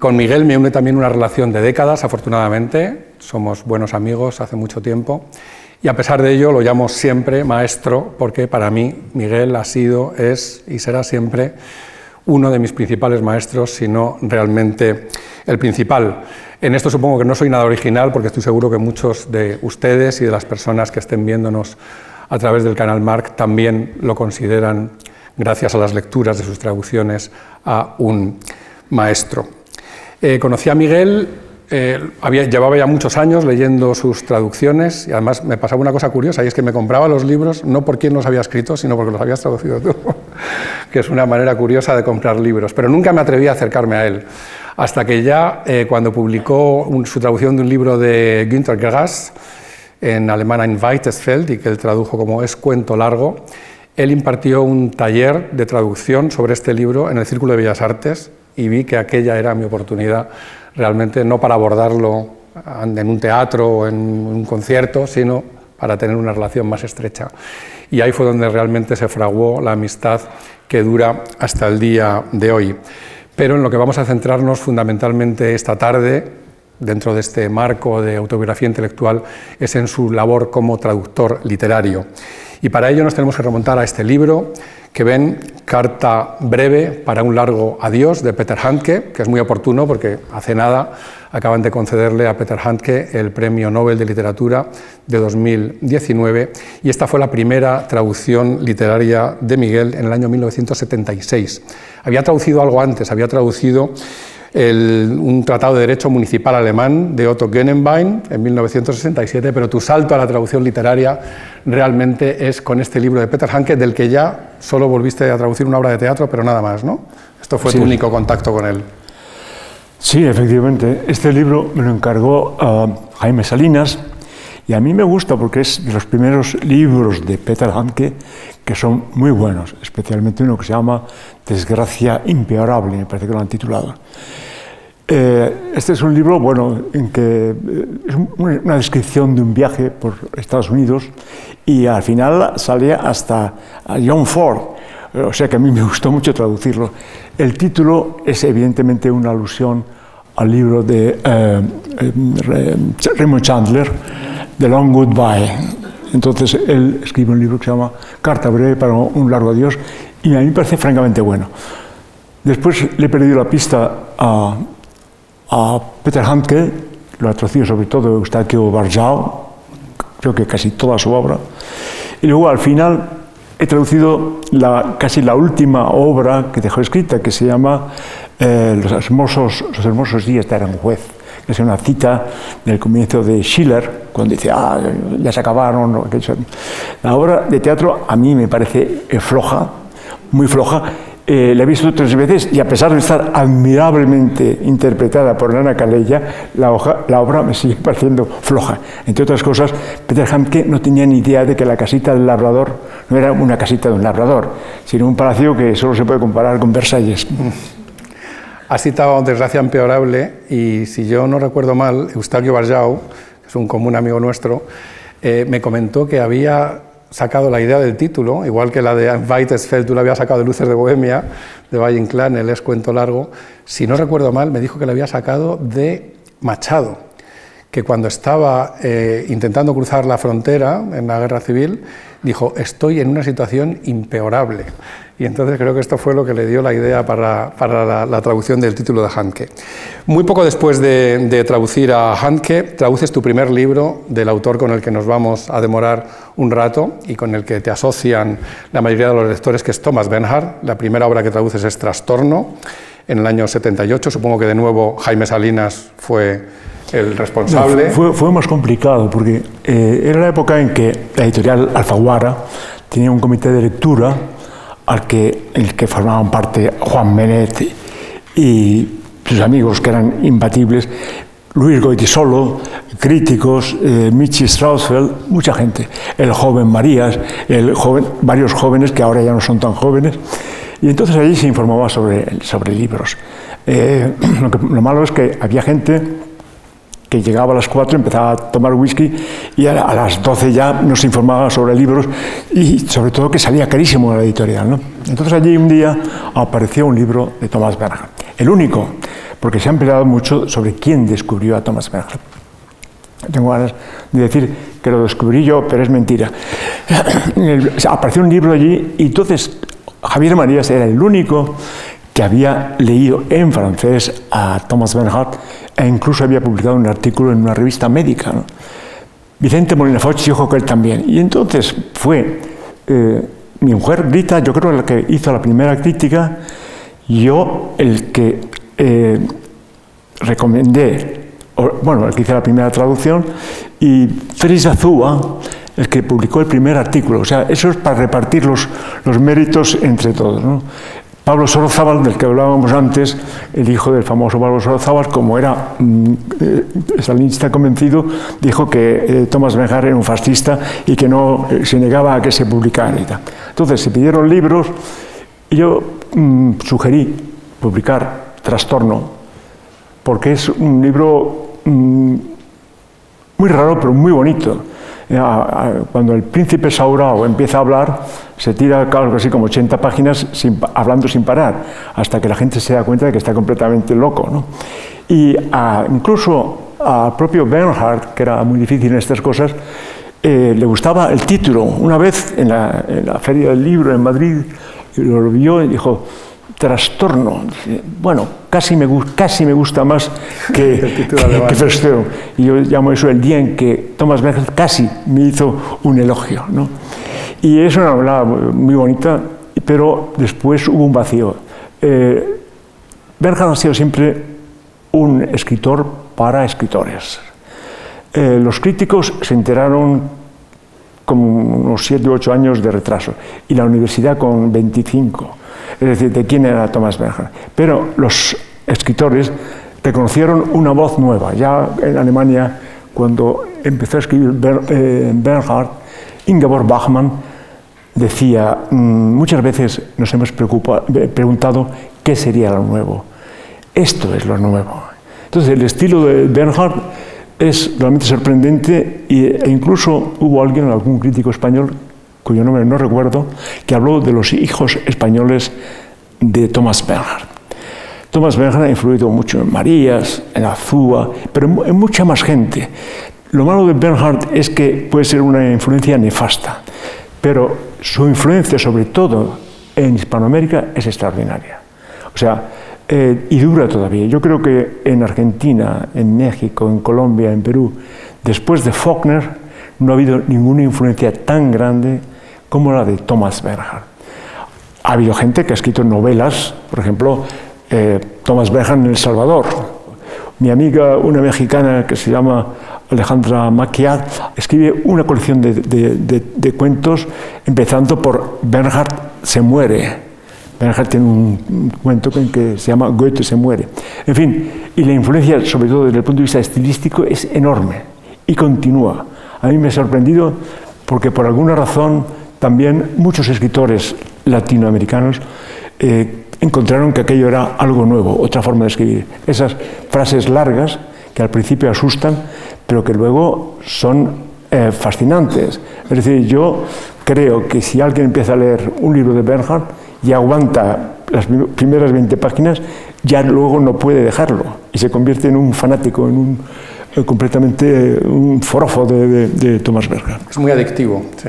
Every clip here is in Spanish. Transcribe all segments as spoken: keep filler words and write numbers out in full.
Con Miguel me une también una relación de décadas, afortunadamente. Somos buenos amigos hace mucho tiempo. Y a pesar de ello lo llamo siempre maestro, porque para mí Miguel ha sido, es y será siempre uno de mis principales maestros, si no realmente el principal. En esto supongo que no soy nada original, porque estoy seguro que muchos de ustedes y de las personas que estén viéndonos a través del canal Marc también lo consideran, gracias a las lecturas de sus traducciones, a un maestro. Eh, conocí a Miguel, eh, había, llevaba ya muchos años leyendo sus traducciones y además me pasaba una cosa curiosa, y es que me compraba los libros no por quién los había escrito, sino porque los habías traducido tú, que es una manera curiosa de comprar libros, pero nunca me atreví a acercarme a él, hasta que ya eh, cuando publicó un, su traducción de un libro de Günter Grass, en alemán Ein weites Feld, y que él tradujo como Es cuento largo, él impartió un taller de traducción sobre este libro en el Círculo de Bellas Artes, y vi que aquella era mi oportunidad realmente, no para abordarlo en un teatro o en un concierto, sino para tener una relación más estrecha. Y ahí fue donde realmente se fraguó la amistad que dura hasta el día de hoy. Pero en lo que vamos a centrarnos fundamentalmente esta tarde, dentro de este marco de autobiografía intelectual, es en su labor como traductor literario. Y para ello nos tenemos que remontar a este libro que ven, Carta breve para un largo adiós, de Peter Handke, que es muy oportuno porque hace nada acaban de concederle a Peter Handke el Premio Nobel de Literatura de dos mil diecinueve, y esta fue la primera traducción literaria de Miguel en el año mil novecientos setenta y seis. Había traducido algo antes, había traducido El, un tratado de derecho municipal alemán de Otto Genenbein en mil novecientos sesenta y siete, pero tu salto a la traducción literaria realmente es con este libro de Peter Handke, del que ya solo volviste a traducir una obra de teatro, pero nada más, ¿no? Esto fue sí. tu único contacto con él. Sí, efectivamente. Este libro me lo encargó uh, Jaime Salinas, y a mí me gusta porque es de los primeros libros de Peter Handke que son muy buenos, especialmente uno que se llama Desgracia impeorable, me parece que lo han titulado. Eh, este es un libro, bueno, en que es una descripción de un viaje por Estados Unidos y al final sale hasta John Ford, o sea que a mí me gustó mucho traducirlo. El título es evidentemente una alusión al libro de eh, eh, Raymond Chandler, The Long Goodbye. Entonces él escribe un libro que se llama Carta breve para un largo adiós, y a mí me parece francamente bueno. Después le he perdido la pista a, a Peter Handke, lo ha traducido sobre todo Eustaquio Barjau, creo que casi toda su obra, y luego al final he traducido la, casi la última obra que dejó escrita, que se llama eh, los, hermosos, los hermosos días de Aranjuez, que es una cita del comienzo de Schiller, cuando dice, ah, ya se acabaron. La obra de teatro a mí me parece floja, muy floja. Eh, la he visto tres veces y a pesar de estar admirablemente interpretada por Ana Calella, la, hoja, la obra me sigue pareciendo floja. Entre otras cosas, Peter Handke no tenía ni idea de que la casita del labrador no era una casita de un labrador, sino un palacio que solo se puede comparar con Versalles. Ha citado Desgracia empeorable, y si yo no recuerdo mal, Eustaquio Barjau, que es un común amigo nuestro, eh, me comentó que había sacado la idea del título, igual que la de Ein weites Feld, tú la había sacado de Luces de Bohemia, de Valle Inclán, el Es cuento largo. Si no recuerdo mal, me dijo que la había sacado de Machado, que cuando estaba eh, intentando cruzar la frontera en la guerra civil, dijo, estoy en una situación impeorable. Y entonces creo que esto fue lo que le dio la idea para, para la, la traducción del título de Handke. Muy poco después de, de traducir a Handke, traduces tu primer libro del autor con el que nos vamos a demorar un rato y con el que te asocian la mayoría de los lectores, que es Thomas Bernhard. La primera obra que traduces es Trastorno, en el año setenta y ocho. Supongo que de nuevo Jaime Salinas fue el responsable. No, fue, fue más complicado porque eh, era la época en que la editorial Alfaguara tenía un comité de lectura al que, en el que formaban parte Juan Benet y sus amigos, que eran imbatibles, Luis Goitisolo, críticos, eh, Michi Strausfeld, mucha gente, el joven Marías, el joven, varios jóvenes que ahora ya no son tan jóvenes, y entonces allí se informaba sobre, sobre libros. Eh, lo, que, lo malo es que había gente que llegaba a las cuatro, empezaba a tomar whisky y a, a las doce ya nos informaba sobre libros y sobre todo que salía carísimo la editorial, ¿no? Entonces allí un día apareció un libro de Thomas Bernhard, el único, porque se ha peleado mucho sobre quién descubrió a Thomas Bernhard. Tengo ganas de decir que lo descubrí yo, pero es mentira. Apareció un libro allí y entonces Javier Marías era el único que había leído en francés a Thomas Bernhard e incluso había publicado un artículo en una revista médica, ¿no? Vicente Molina Foch dijo que él también. Y entonces fue eh, mi mujer, Rita, yo creo la que hizo la primera crítica, yo el que eh, recomendé, o, bueno, el que hice la primera traducción, y Félix Azúa, el que publicó el primer artículo. O sea, eso es para repartir los, los méritos entre todos, ¿no? Pablo Sorozábal, del que hablábamos antes, el hijo del famoso Pablo Sorozábal, como era mm, eh, stalinista convencido, dijo que eh, Thomas Bernhard era un fascista y que no eh, se negaba a que se publicara y tal. Entonces se pidieron libros y yo mm, sugerí publicar Trastorno, porque es un libro mm, muy raro pero muy bonito. Cuando el príncipe Saurao empieza a hablar, se tira algo así como ochenta páginas sin, hablando sin parar, hasta que la gente se da cuenta de que está completamente loco, ¿no? Y a, incluso al propio Bernhard, que era muy difícil en estas cosas, eh, le gustaba el título. Una vez en la, en la Feria del Libro en Madrid, lo vio y dijo: Trastorno. Bueno, casi me, casi me gusta más que, que, que Verstörung. Y yo llamo eso el día en que Thomas Bernhard casi me hizo un elogio, ¿no? Y es una novela muy bonita, pero después hubo un vacío. Eh, Bernhard ha sido siempre un escritor para escritores. Eh, los críticos se enteraron con unos siete u ocho años de retraso, y la universidad con veinticinco. Es decir, de quién era Thomas Bernhard. Pero los escritores reconocieron una voz nueva. Ya en Alemania, cuando empezó a escribir Bernhard, Ingeborg Bachmann decía: muchas veces nos hemos preguntado qué sería lo nuevo. Esto es lo nuevo. Entonces, el estilo de Bernhard es realmente sorprendente, e incluso hubo alguien, algún crítico español, cuyo nombre no recuerdo, que habló de los hijos españoles de Thomas Bernhard. Thomas Bernhard ha influido mucho en Marías, en Azúa, pero en mucha más gente. Lo malo de Bernhard es que puede ser una influencia nefasta, pero su influencia, sobre todo en Hispanoamérica, es extraordinaria. O sea, eh, y dura todavía. Yo creo que en Argentina, en México, en Colombia, en Perú, después de Faulkner, no ha habido ninguna influencia tan grande como la de Thomas Bernhard. Ha habido gente que ha escrito novelas, por ejemplo, eh, Thomas Bernhard en El Salvador. Mi amiga, una mexicana que se llama Alejandra Maquiat, escribe una colección de, de, de, de cuentos, empezando por Bernhard se muere. Bernhard tiene un, un cuento en que se llama Goethe se muere. En fin, y la influencia, sobre todo desde el punto de vista estilístico, es enorme y continúa. A mí me ha sorprendido porque por alguna razón también muchos escritores latinoamericanos eh, encontraron que aquello era algo nuevo, otra forma de escribir. Esas frases largas que al principio asustan, pero que luego son eh, fascinantes. Es decir, yo creo que si alguien empieza a leer un libro de Bernhard y aguanta las primeras veinte páginas, ya luego no puede dejarlo y se convierte en un fanático, en un eh, completamente eh, un forofo de, de, de Thomas Bernhard. Es muy adictivo, sí.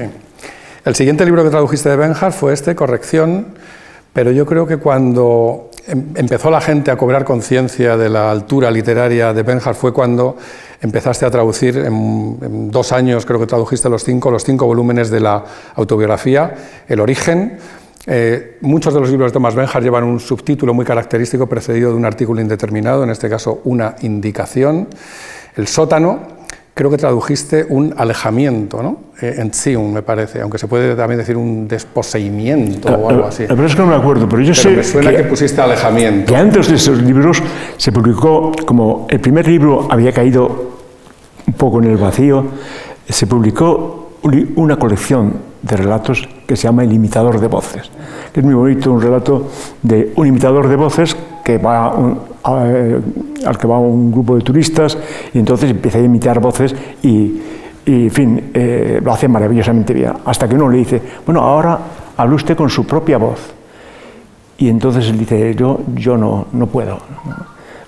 El siguiente libro que tradujiste de Bernhard fue este, Corrección, pero yo creo que cuando empezó la gente a cobrar conciencia de la altura literaria de Bernhard fue cuando empezaste a traducir, en, en dos años creo que tradujiste los cinco, los cinco volúmenes de la autobiografía, El origen. Eh, muchos de los libros de Thomas Bernhard llevan un subtítulo muy característico precedido de un artículo indeterminado, en este caso una indicación. El sótano. Creo que tradujiste un alejamiento, ¿no? Eh, Entziehung, me parece, aunque se puede también decir un desposeimiento o algo así. La verdad es que no me acuerdo, pero yo pero sé me suena que, que pusiste alejamiento. Que antes de esos libros se publicó, como el primer libro había caído un poco en el vacío, se publicó una colección de relatos que se llama El imitador de voces, que es muy bonito, un relato de un imitador de voces que va un, a, al que va un grupo de turistas y entonces empieza a imitar voces y, y en fin, eh, lo hace maravillosamente bien, hasta que uno le dice, bueno, ahora hable usted con su propia voz. Y entonces él dice, yo, yo no, no puedo.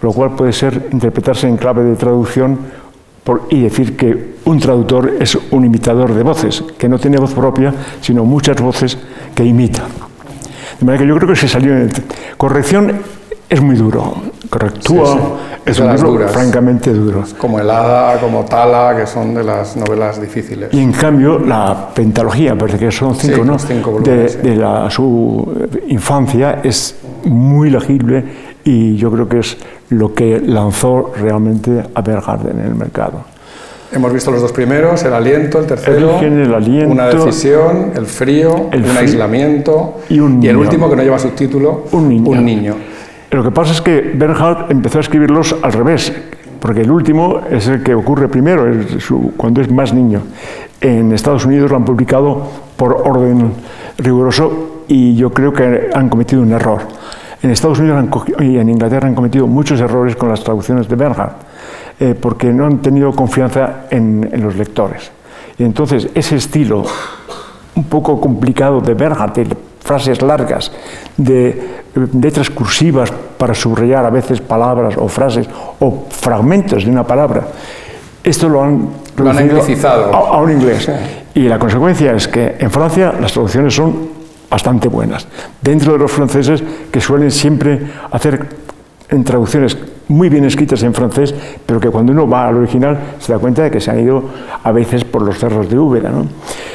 lo cual puede ser interpretarse en clave de traducción por, y decir que un traductor es un imitador de voces, que no tiene voz propia, sino muchas voces que imita. De manera que yo creo que se salió en el... Corrección es muy duro, correctúa sí, sí. es un libro duras. francamente duro. Como El Hada, como Tala, que son de las novelas difíciles. Y en cambio la pentalogía, parece que son cinco, sí, ¿no? cinco volúmenes, de, sí. de la, su infancia es muy legible y yo creo que es lo que lanzó realmente a Bernhard en el mercado. Hemos visto los dos primeros, el aliento, el tercero, el origen, el aliento, una decisión, el frío, el un frío, aislamiento y, un y el niño. último que no lleva subtítulo, un niño. un niño. Lo que pasa es que Bernhard empezó a escribirlos al revés, porque el último es el que ocurre primero, es su, cuando es más niño. En Estados Unidos lo han publicado por orden riguroso y yo creo que han cometido un error. En Estados Unidos han, y en Inglaterra han cometido muchos errores con las traducciones de Bernhard, eh, porque no han tenido confianza en, en los lectores. Y entonces ese estilo un poco complicado de Bernhard, de frases largas, de letras cursivas para subrayar a veces palabras o frases o fragmentos de una palabra, esto lo han lo han anglicizado a, a un inglés. Y la consecuencia es que en Francia las traducciones son bastante buenas, dentro de los franceses, que suelen siempre hacer en traducciones muy bien escritas en francés, pero que cuando uno va al original se da cuenta de que se han ido a veces por los cerros de Úbeda, ¿no?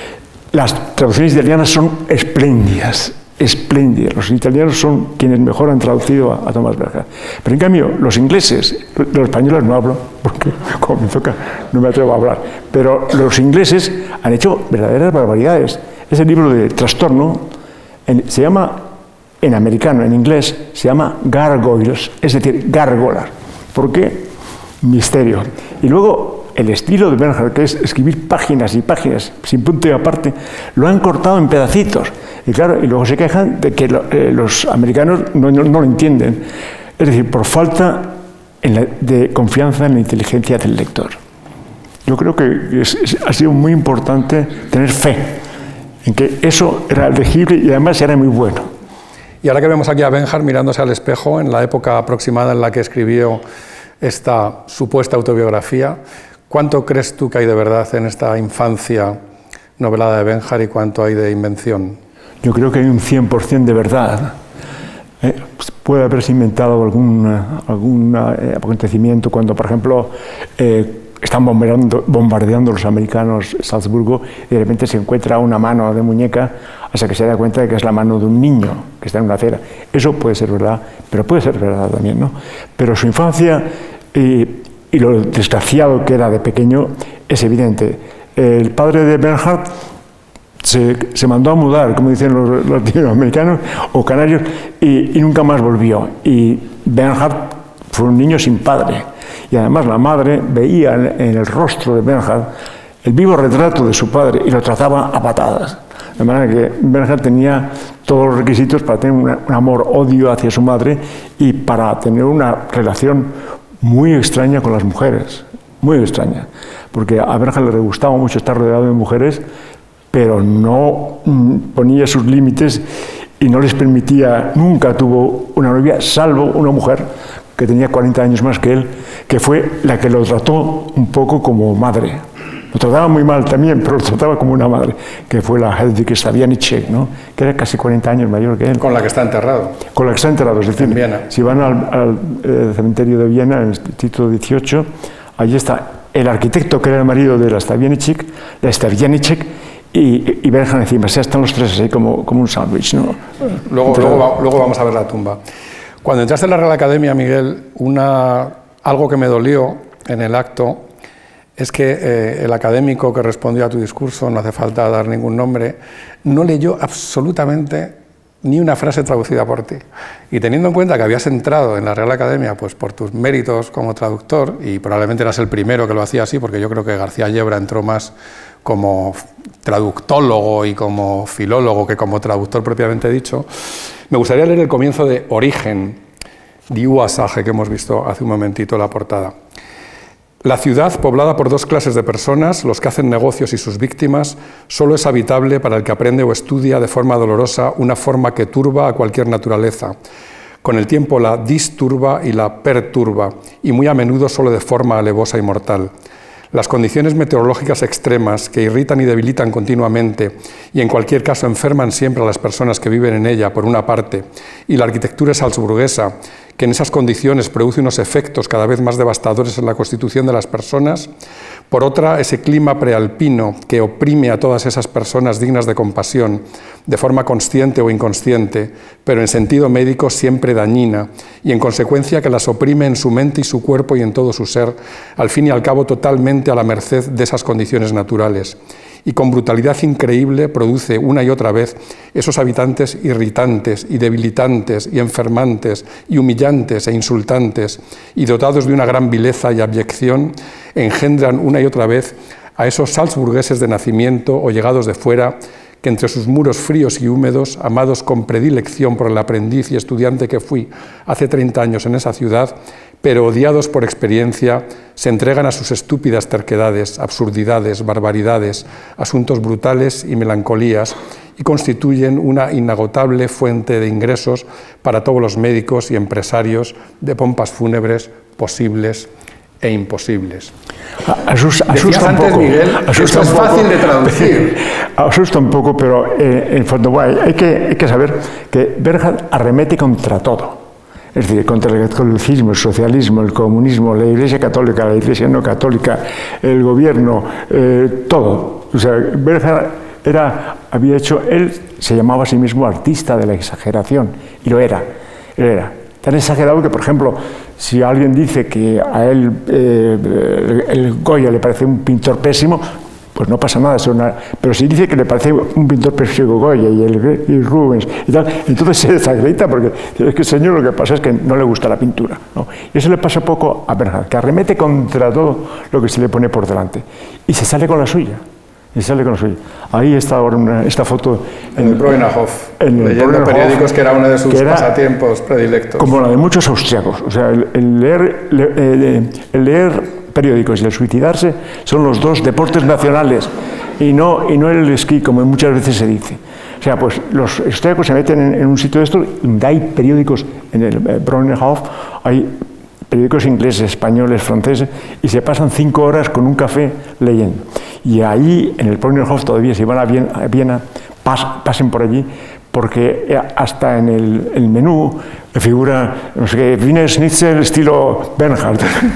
Las traducciones italianas son espléndidas, espléndidas. Los italianos son quienes mejor han traducido a, a Thomas Bernhard. Pero en cambio, los ingleses, los españoles no hablo, porque como me toca no me atrevo a hablar, pero los ingleses han hecho verdaderas barbaridades. Ese libro de Trastorno en, se llama, en americano, en inglés, se llama Gargoyles, es decir, gárgolas. ¿Por qué? Misterio. Y luego el estilo de Bernhard, que es escribir páginas y páginas sin punto y aparte, lo han cortado en pedacitos. Y claro, y luego se quejan de que lo, eh, los americanos no, no, no lo entienden. Es decir, por falta en la, de confianza en la inteligencia del lector. Yo creo que es, es, ha sido muy importante tener fe en que eso era legible y además era muy bueno. Y ahora que vemos aquí a Bernhard mirándose al espejo en la época aproximada en la que escribió esta supuesta autobiografía, ¿cuánto crees tú que hay de verdad en esta infancia novelada de Bernhard y cuánto hay de invención? Yo creo que hay un cien por cien de verdad. Eh, puede haberse inventado algún, algún eh, acontecimiento cuando, por ejemplo, eh, están bombardeando, bombardeando los americanos Salzburgo y de repente se encuentra una mano de muñeca hasta que se da cuenta de que es la mano de un niño que está en una acera. Eso puede ser verdad, pero puede ser verdad también, ¿no? Pero su infancia y, y lo desgraciado que era de pequeño es evidente. El padre de Bernhard se, se mandó a mudar, como dicen los, los latinoamericanos o canarios, y, y nunca más volvió. Y Bernhard fue un niño sin padre. Y además la madre veía en, en el rostro de Bernhard el vivo retrato de su padre y lo trataba a patadas. De manera que Bernhard tenía todos los requisitos para tener una, un amor-odio hacia su madre y para tener una relación muy extraña con las mujeres, muy extraña. Porque a Bernhard le gustaba mucho estar rodeado de mujeres, pero no mm, ponía sus límites y no les permitía, nunca tuvo una novia, salvo una mujer que tenía cuarenta años más que él, que fue la que lo trató un poco como madre. Lo trataba muy mal también, pero lo trataba como una madre, que fue la Hedwig Stavianiček, ¿no? Que era casi cuarenta años mayor que él. Con la que está enterrado. Con la que está enterrado, es decir, en Viena. Si van al, al eh, cementerio de Viena, en el título dieciocho, allí está el arquitecto que era el marido de la Stavianiček, la Stavianiček, y, y Bernhard encima. O sea, están los tres así como, como un sándwich, ¿no? Luego, luego, va, luego vamos a ver la tumba. Cuando entraste en la Real Academia, Miguel, una, algo que me dolió en el acto es que eh, el académico que respondió a tu discurso, no hace falta dar ningún nombre, no leyó absolutamente ni una frase traducida por ti. Y teniendo en cuenta que habías entrado en la Real Academia pues, por tus méritos como traductor, y probablemente eras el primero que lo hacía así, porque yo creo que García Yebra entró más como traductólogo y como filólogo que como traductor propiamente dicho, me gustaría leer el comienzo de Origen, de Uasage, que hemos visto hace un momentito la portada. La ciudad, poblada por dos clases de personas, los que hacen negocios y sus víctimas, solo es habitable para el que aprende o estudia de forma dolorosa una forma que turba a cualquier naturaleza, Con el tiempo la disturba y la perturba, y muy a menudo solo de forma alevosa y mortal. Las condiciones meteorológicas extremas que irritan y debilitan continuamente y en cualquier caso enferman siempre a las personas que viven en ella, por una parte, y la arquitectura salzburguesa, que en esas condiciones produce unos efectos cada vez más devastadores en la constitución de las personas, por otra, ese clima prealpino que oprime a todas esas personas dignas de compasión, de forma consciente o inconsciente, pero en sentido médico siempre dañina, y en consecuencia que las oprime en su mente y su cuerpo y en todo su ser, al fin y al cabo totalmente a la merced de esas condiciones naturales. Y con brutalidad increíble produce una y otra vez esos habitantes irritantes y debilitantes y enfermantes y humillantes e insultantes y dotados de una gran vileza y abyección, engendran una y otra vez a esos salzburgueses de nacimiento o llegados de fuera que entre sus muros fríos y húmedos, amados con predilección por el aprendiz y estudiante que fui hace treinta años en esa ciudad, pero odiados por experiencia, se entregan a sus estúpidas terquedades, absurdidades, barbaridades, asuntos brutales y melancolías, y constituyen una inagotable fuente de ingresos para todos los médicos y empresarios de pompas fúnebres posibles e imposibles. Asusta, Decías asusta un antes, poco, Miguel, asusta esto un es poco, fácil de traducir. Asusta un poco, pero eh, en el fondo bueno, hay, que, hay que saber que Bernhard arremete contra todo. Es decir, contra el catolicismo, el socialismo, el comunismo, la Iglesia católica, la Iglesia no católica, el gobierno, eh, todo. O sea, Bernhard era, había hecho, él se llamaba a sí mismo artista de la exageración, y lo era, él era. Tan exagerado que, por ejemplo, si alguien dice que a él eh, el Goya le parece un pintor pésimo, pues no pasa nada. Una, pero si dice que le parece un pintor pésimo Goya y, el, y Rubens y tal, entonces se desacredita porque es que el señor lo que pasa es que no le gusta la pintura, ¿no? Y eso le pasa poco a Bernhard, que arremete contra todo lo que se le pone por delante y se sale con la suya. Y sale con la suya. Ahí está ahora una, esta foto en, en el Bräunerhof, en leyendo Bräunerhof, periódicos, que era uno de sus pasatiempos predilectos. Como la de muchos austriacos. O sea, el, el, leer, el, el leer periódicos y el suicidarse son los dos deportes nacionales y no, y no el esquí, como muchas veces se dice. O sea, pues los austriacos se meten en, en un sitio de esto, y hay periódicos en el Bräunerhof, hay periódicos ingleses, españoles, franceses, y se pasan cinco horas con un café leyendo. Y ahí, en el Bräunerhof, todavía si van a Viena, a Viena pas, pasen por allí, porque hasta en el, el menú figura, no sé qué, Wiener Schnitzel estilo Bernhard.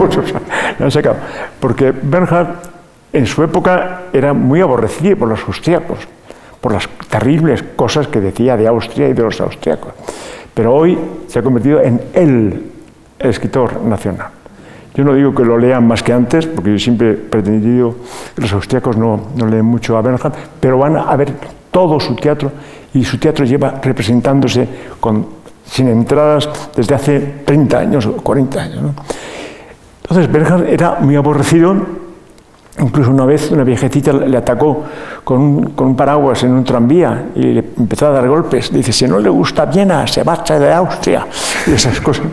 No sé qué, porque Bernhard, en su época, era muy aborrecido por los austriacos, por las terribles cosas que decía de Austria y de los austriacos. Pero hoy se ha convertido en el escritor nacional. Yo no digo que lo lean más que antes, porque yo siempre he pretendido que los austriacos no, no leen mucho a Bernhard, pero van a ver todo su teatro, y su teatro lleva representándose con, sin entradas desde hace treinta años o cuarenta años, ¿no? Entonces Bernhard era muy aborrecido. Incluso una vez una viejecita le atacó con un, con un paraguas en un tranvía y le empezó a dar golpes. Dice, si no le gusta Viena, se marcha de Austria, y esas cosas.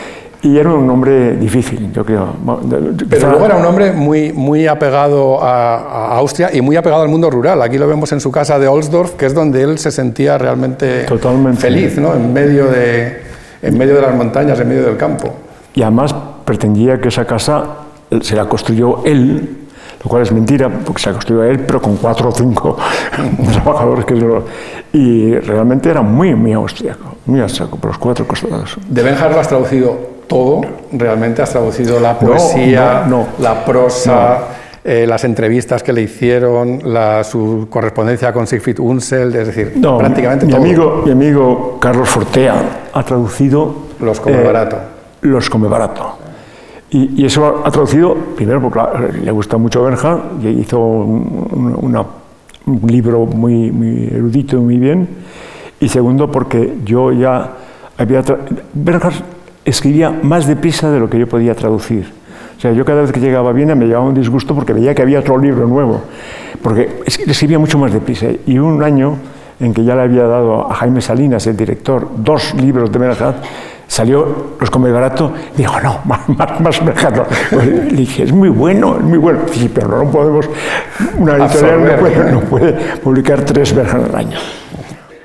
Y era un hombre difícil, yo creo. Pero luego era un hombre muy, muy apegado a, a Austria y muy apegado al mundo rural. Aquí lo vemos en su casa de Ohlsdorf, que es donde él se sentía realmente Totalmente feliz, ¿no? En medio de, en medio de las montañas, en medio del campo. Y además pretendía que esa casa se la construyó él, lo cual es mentira, porque se la construyó él, pero con cuatro o cinco trabajadores. Que lo, y realmente era muy, muy austríaco, muy austríaco, por los cuatro costados. De Bernhard lo has traducido todo, realmente has traducido la poesía, no, no, no. la prosa, no. eh, las entrevistas que le hicieron, la, su correspondencia con Siegfried Unseld, es decir, no, prácticamente mi todo. Amigo, mi amigo Carlos Fortea ha traducido Los come eh, barato. Los come barato. Y, y eso ha traducido, primero porque le gusta mucho Bernhard, y hizo un, una, un libro muy, muy erudito, muy bien, y segundo porque yo ya había... Bernhard escribía más deprisa de lo que yo podía traducir. O sea, yo cada vez que llegaba a Viena me llevaba un disgusto porque veía que había otro libro nuevo, porque escribía mucho más deprisa. Y un año en que ya le había dado a Jaime Salinas, el director, dos libros de Bernhard, salió Los come barato, y dijo, no, más, más, más Bernhard. Le dije, es muy bueno, es muy bueno. Sí, pero no podemos, una editorial no puede, no puede publicar tres Bernhard al año.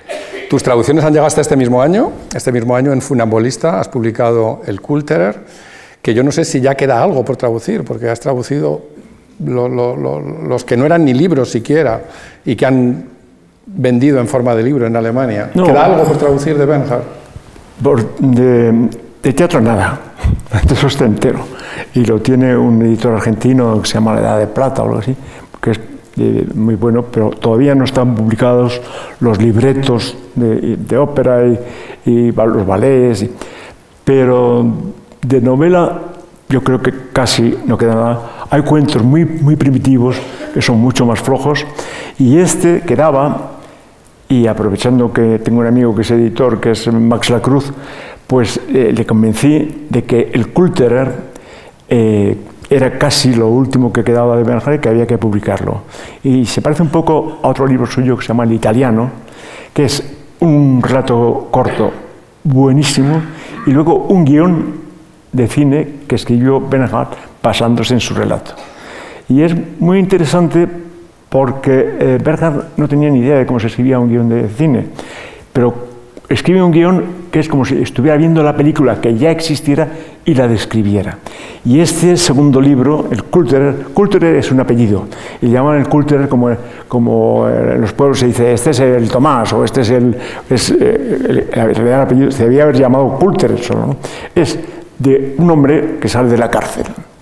Tus traducciones han llegado hasta este mismo año. Este mismo año en Funambulista has publicado El Kulterer, que yo no sé si ya queda algo por traducir, porque has traducido lo, lo, lo, los que no eran ni libros siquiera y que han vendido en forma de libro en Alemania. No, ¿queda algo por traducir de Bernhard? Por, de, de teatro nada, eso está entero. Y lo tiene un editor argentino que se llama La Edad de Plata o algo así, que es eh, muy bueno, pero todavía no están publicados los libretos de, de ópera y, y los ballets. Y, pero de novela yo creo que casi no queda nada. Hay cuentos muy, muy primitivos que son mucho más flojos, y este quedaba, y aprovechando que tengo un amigo que es editor, que es Max Lacruz, pues eh, le convencí de que El Kulterer eh, era casi lo último que quedaba de Bernhard y que había que publicarlo. Y se parece un poco a otro libro suyo que se llama El Italiano, que es un relato corto buenísimo, y luego un guión de cine que escribió Bernhard basándose en su relato. Y es muy interesante porque eh, Bernhard no tenía ni idea de cómo se escribía un guión de cine, pero escribe un guión que es como si estuviera viendo la película que ya existiera y la describiera. Y este segundo libro, El Kulterer, Kulterer es un apellido, y llaman el Kulterer como, como en los pueblos se dice, este es el Tomás, o este es el... Es, el, el, el, el apellido, se debía haber llamado Kulterer solo, ¿no? Es de un hombre que sale de la cárcel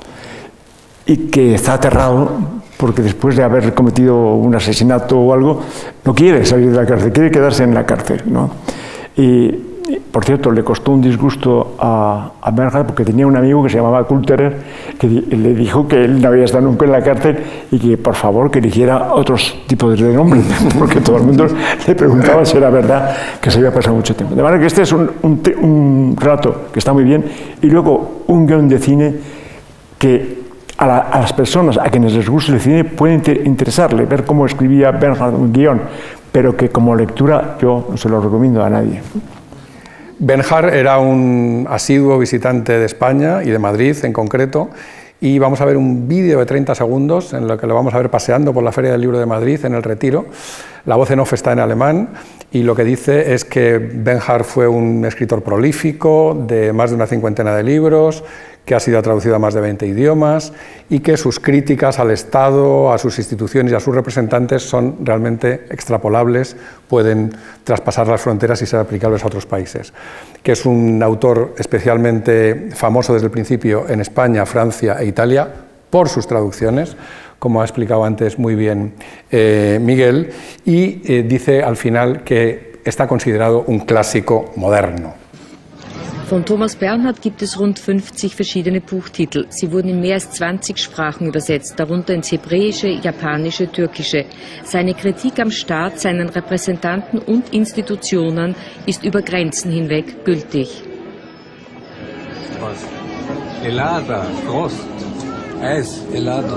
y que está aterrado porque después de haber cometido un asesinato o algo, no quiere salir de la cárcel, quiere quedarse en la cárcel, ¿no? Y, por cierto, le costó un disgusto a, a Bernhard porque tenía un amigo que se llamaba Kulterer, que le dijo que él no había estado nunca en la cárcel y que, por favor, que eligiera otros tipos de nombres, porque todo el mundo le preguntaba si era verdad que se había pasado mucho tiempo. De manera que este es un, un, un relato que está muy bien, y luego un guión de cine que a, la, a las personas a quienes les gusta el cine puede inter, interesarle, ver cómo escribía Bernhard un guión, pero que como lectura yo no se lo recomiendo a nadie. Bernhard era un asiduo visitante de España y de Madrid en concreto, y vamos a ver un vídeo de treinta segundos en lo que lo vamos a ver paseando por la Feria del Libro de Madrid en El Retiro. La voz en off está en alemán y lo que dice es que Bernhard fue un escritor prolífico de más de una cincuentena de libros, que ha sido traducido a más de veinte idiomas y que sus críticas al Estado, a sus instituciones y a sus representantes son realmente extrapolables, pueden traspasar las fronteras y ser aplicables a otros países. Que es un autor especialmente famoso desde el principio en España, Francia e Italia por sus traducciones, como ha explicado antes muy bien eh, Miguel, y eh, dice al final que está considerado un clásico moderno. Von Thomas Bernhard gibt es rund fünfzig verschiedene Buchtitel. Sie wurden in mehr als zwanzig Sprachen übersetzt, darunter ins Hebräische, Japanische, Türkische. Seine Kritik am Staat, seinen Repräsentanten und Institutionen ist über Grenzen hinweg gültig. Helada, Frost, Eis, helado.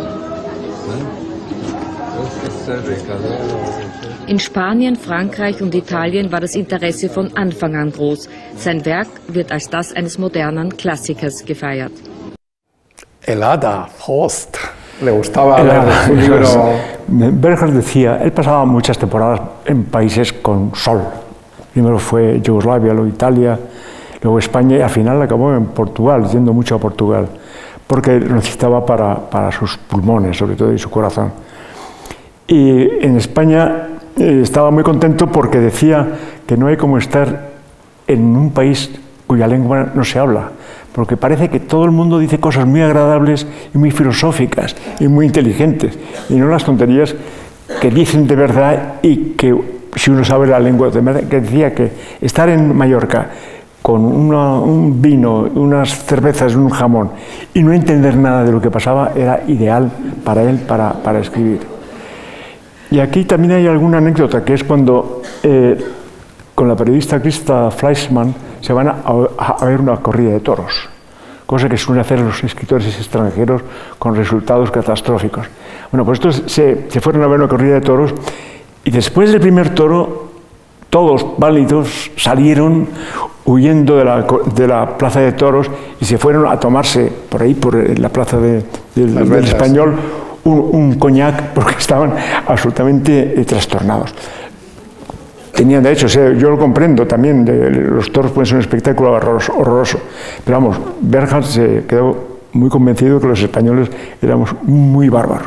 In Spanien, Frankreich und Italien war das Interesse von Anfang an groß. Sein Werk wird als das eines modernen Klassikers gefeiert. Helada, Frost. Le gustaba Helada, un libro. Bernhard decía, él pasaba muchas temporadas en países con sol. Primero fue Yugoslavia, luego Italia, luego España, y al final acabó en Portugal, yendo mucho a Portugal, porque lo necesitaba para, para sus pulmones, sobre todo, y su corazón. Y en España eh, estaba muy contento porque decía que no hay como estar en un país cuya lengua no se habla, porque parece que todo el mundo dice cosas muy agradables y muy filosóficas y muy inteligentes, y no las tonterías que dicen de verdad y que si uno sabe la lengua de verdad. Que decía que estar en Mallorca con una, un vino, unas cervezas, un jamón y no entender nada de lo que pasaba era ideal para él para, para escribir. Y aquí también hay alguna anécdota, que es cuando eh, con la periodista Christa Fleischmann se van a, a, a ver una corrida de toros, cosa que suelen hacer los escritores extranjeros con resultados catastróficos. Bueno, pues estos se, se fueron a ver una corrida de toros y después del primer toro todos válidos salieron huyendo de la, de la plaza de toros y se fueron a tomarse por ahí, por la plaza de, de, del, del Español, Un, un coñac porque estaban absolutamente eh, trastornados. tenían derecho, o sea, yo lo comprendo también, de, los toros pueden ser un espectáculo horroroso, horroroso, pero vamos, Bernhard se quedó muy convencido que los españoles éramos muy bárbaros.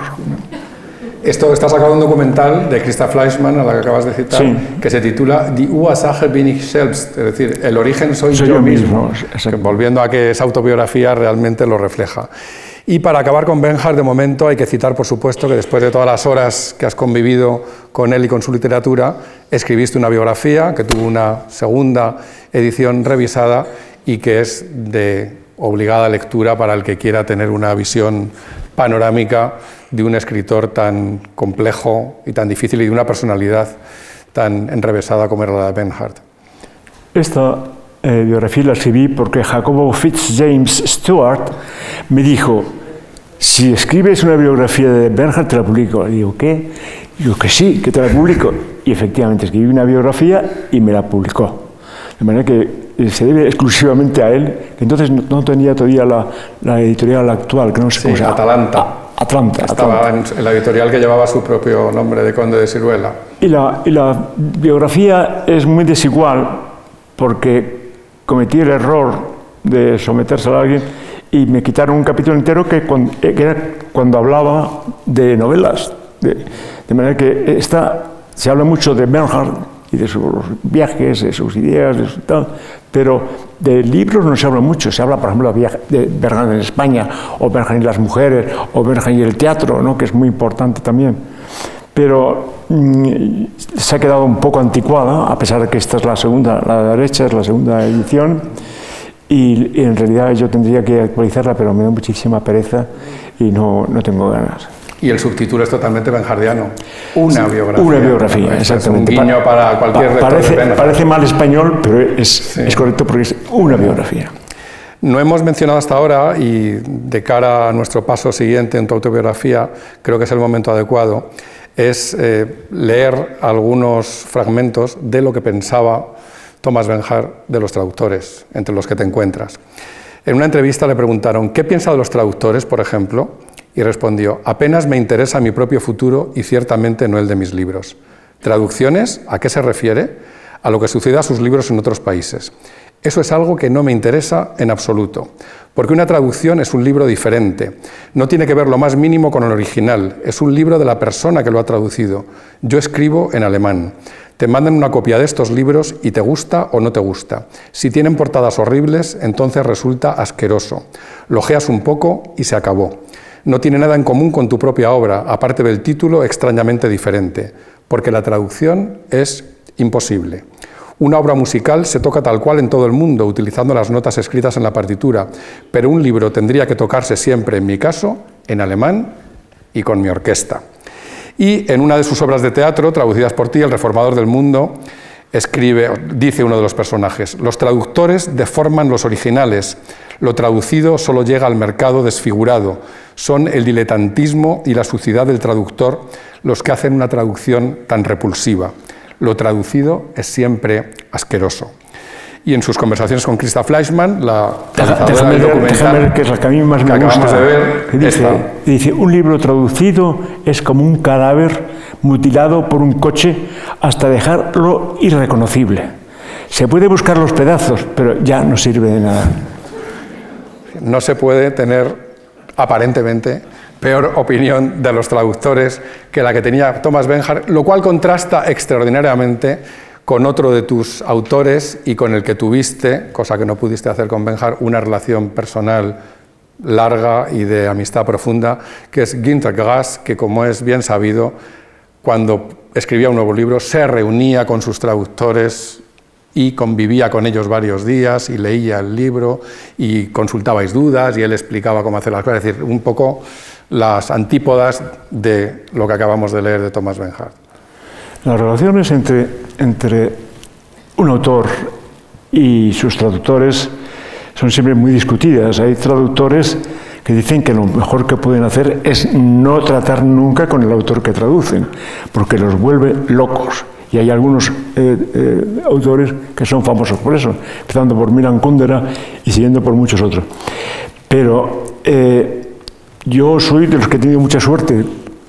Esto está sacado un documental de Christa Fleischmann, a la que acabas de citar, sí, que se titula Die Ursache bin ich selbst, es decir, el origen soy, soy yo, yo mismo, mismo. Que, volviendo a que esa autobiografía realmente lo refleja. Y para acabar con Bernhard, de momento hay que citar, por supuesto, que después de todas las horas que has convivido con él y con su literatura, escribiste una biografía que tuvo una segunda edición revisada y que es de obligada lectura para el que quiera tener una visión panorámica de un escritor tan complejo y tan difícil y de una personalidad tan enrevesada como era la de Bernhard. Esta eh, biografía la escribí porque Jacobo Fitzjames Stewart me dijo: si escribes una biografía de Bernhard te la publico. Y digo, ¿qué? Y digo, que sí, que te la publico. Y efectivamente escribí una biografía y me la publicó. De manera que se debe exclusivamente a él, que entonces no, no tenía todavía la, la editorial actual, que no sé sí, cómo se llama. Atalanta. Atlanta. Estaba Atlanta. En, en la editorial que llevaba su propio nombre, de Conde de Siruela. Y la, y la biografía es muy desigual porque cometí el error de someterse a alguien y me quitaron un capítulo entero que, cuando, que era cuando hablaba de novelas. De, de manera que esta, se habla mucho de Bernhard y de sus viajes, de sus ideas, de su tal, pero de libros no se habla mucho. Se habla, por ejemplo, de Bernhard en España, o Bernhard y las mujeres, o Bernhard y el teatro, ¿no?, que es muy importante también. Pero mmm, se ha quedado un poco anticuada, a pesar de que esta es la segunda, la de la derecha es la segunda edición, y, y en realidad yo tendría que actualizarla, pero me da muchísima pereza y no, no tengo ganas. Y el subtítulo es totalmente benjardiano. Una sí, biografía. Una biografía, exactamente. Es un guiño para cualquier lector parece, de Bernhard. Parece mal español, pero es, sí. es correcto porque es una biografía. No hemos mencionado hasta ahora, y de cara a nuestro paso siguiente en tu autobiografía, creo que es el momento adecuado, es eh, leer algunos fragmentos de lo que pensaba Thomas Bernhard de los traductores, entre los que te encuentras. En una entrevista le preguntaron, ¿qué piensa de los traductores, por ejemplo? Y respondió, apenas me interesa mi propio futuro y ciertamente no el de mis libros. ¿Traducciones? ¿A qué se refiere? A lo que sucede a sus libros en otros países. Eso es algo que no me interesa en absoluto, porque una traducción es un libro diferente. No tiene que ver lo más mínimo con el original, es un libro de la persona que lo ha traducido. Yo escribo en alemán. Te mandan una copia de estos libros y te gusta o no te gusta. Si tienen portadas horribles, entonces resulta asqueroso. Lo ojeas un poco y se acabó. No tiene nada en común con tu propia obra, aparte del título extrañamente diferente, porque la traducción es imposible. Una obra musical se toca tal cual en todo el mundo, utilizando las notas escritas en la partitura, pero un libro tendría que tocarse siempre, en mi caso, en alemán y con mi orquesta. Y en una de sus obras de teatro, traducidas por ti, El Reformador del Mundo, escribe, dice uno de los personajes, los traductores deforman los originales, lo traducido solo llega al mercado desfigurado, son el diletantismo y la suciedad del traductor los que hacen una traducción tan repulsiva. Lo traducido es siempre asqueroso. Y en sus conversaciones con Christa Fleischmann, la realizadora del documental que es la que a mí más me que gusta, de ver, dice, dice, un libro traducido es como un cadáver mutilado por un coche hasta dejarlo irreconocible. Se puede buscar los pedazos, pero ya no sirve de nada. No se puede tener, aparentemente, peor opinión de los traductores que la que tenía Thomas Bernhard, lo cual contrasta extraordinariamente con otro de tus autores y con el que tuviste, cosa que no pudiste hacer con Bernhard, una relación personal larga y de amistad profunda, que es Günter Grass, que, como es bien sabido, cuando escribía un nuevo libro se reunía con sus traductores y convivía con ellos varios días y leía el libro y consultabais dudas y él explicaba cómo hacer las cosas, es decir, un poco las antípodas de lo que acabamos de leer de Thomas Bernhard. Las relaciones entre, entre un autor y sus traductores son siempre muy discutidas. Hay traductores que dicen que lo mejor que pueden hacer es no tratar nunca con el autor que traducen, porque los vuelve locos. Y hay algunos eh, eh, autores que son famosos por eso, empezando por Milan Kundera y siguiendo por muchos otros. Pero eh, yo soy de los que he tenido mucha suerte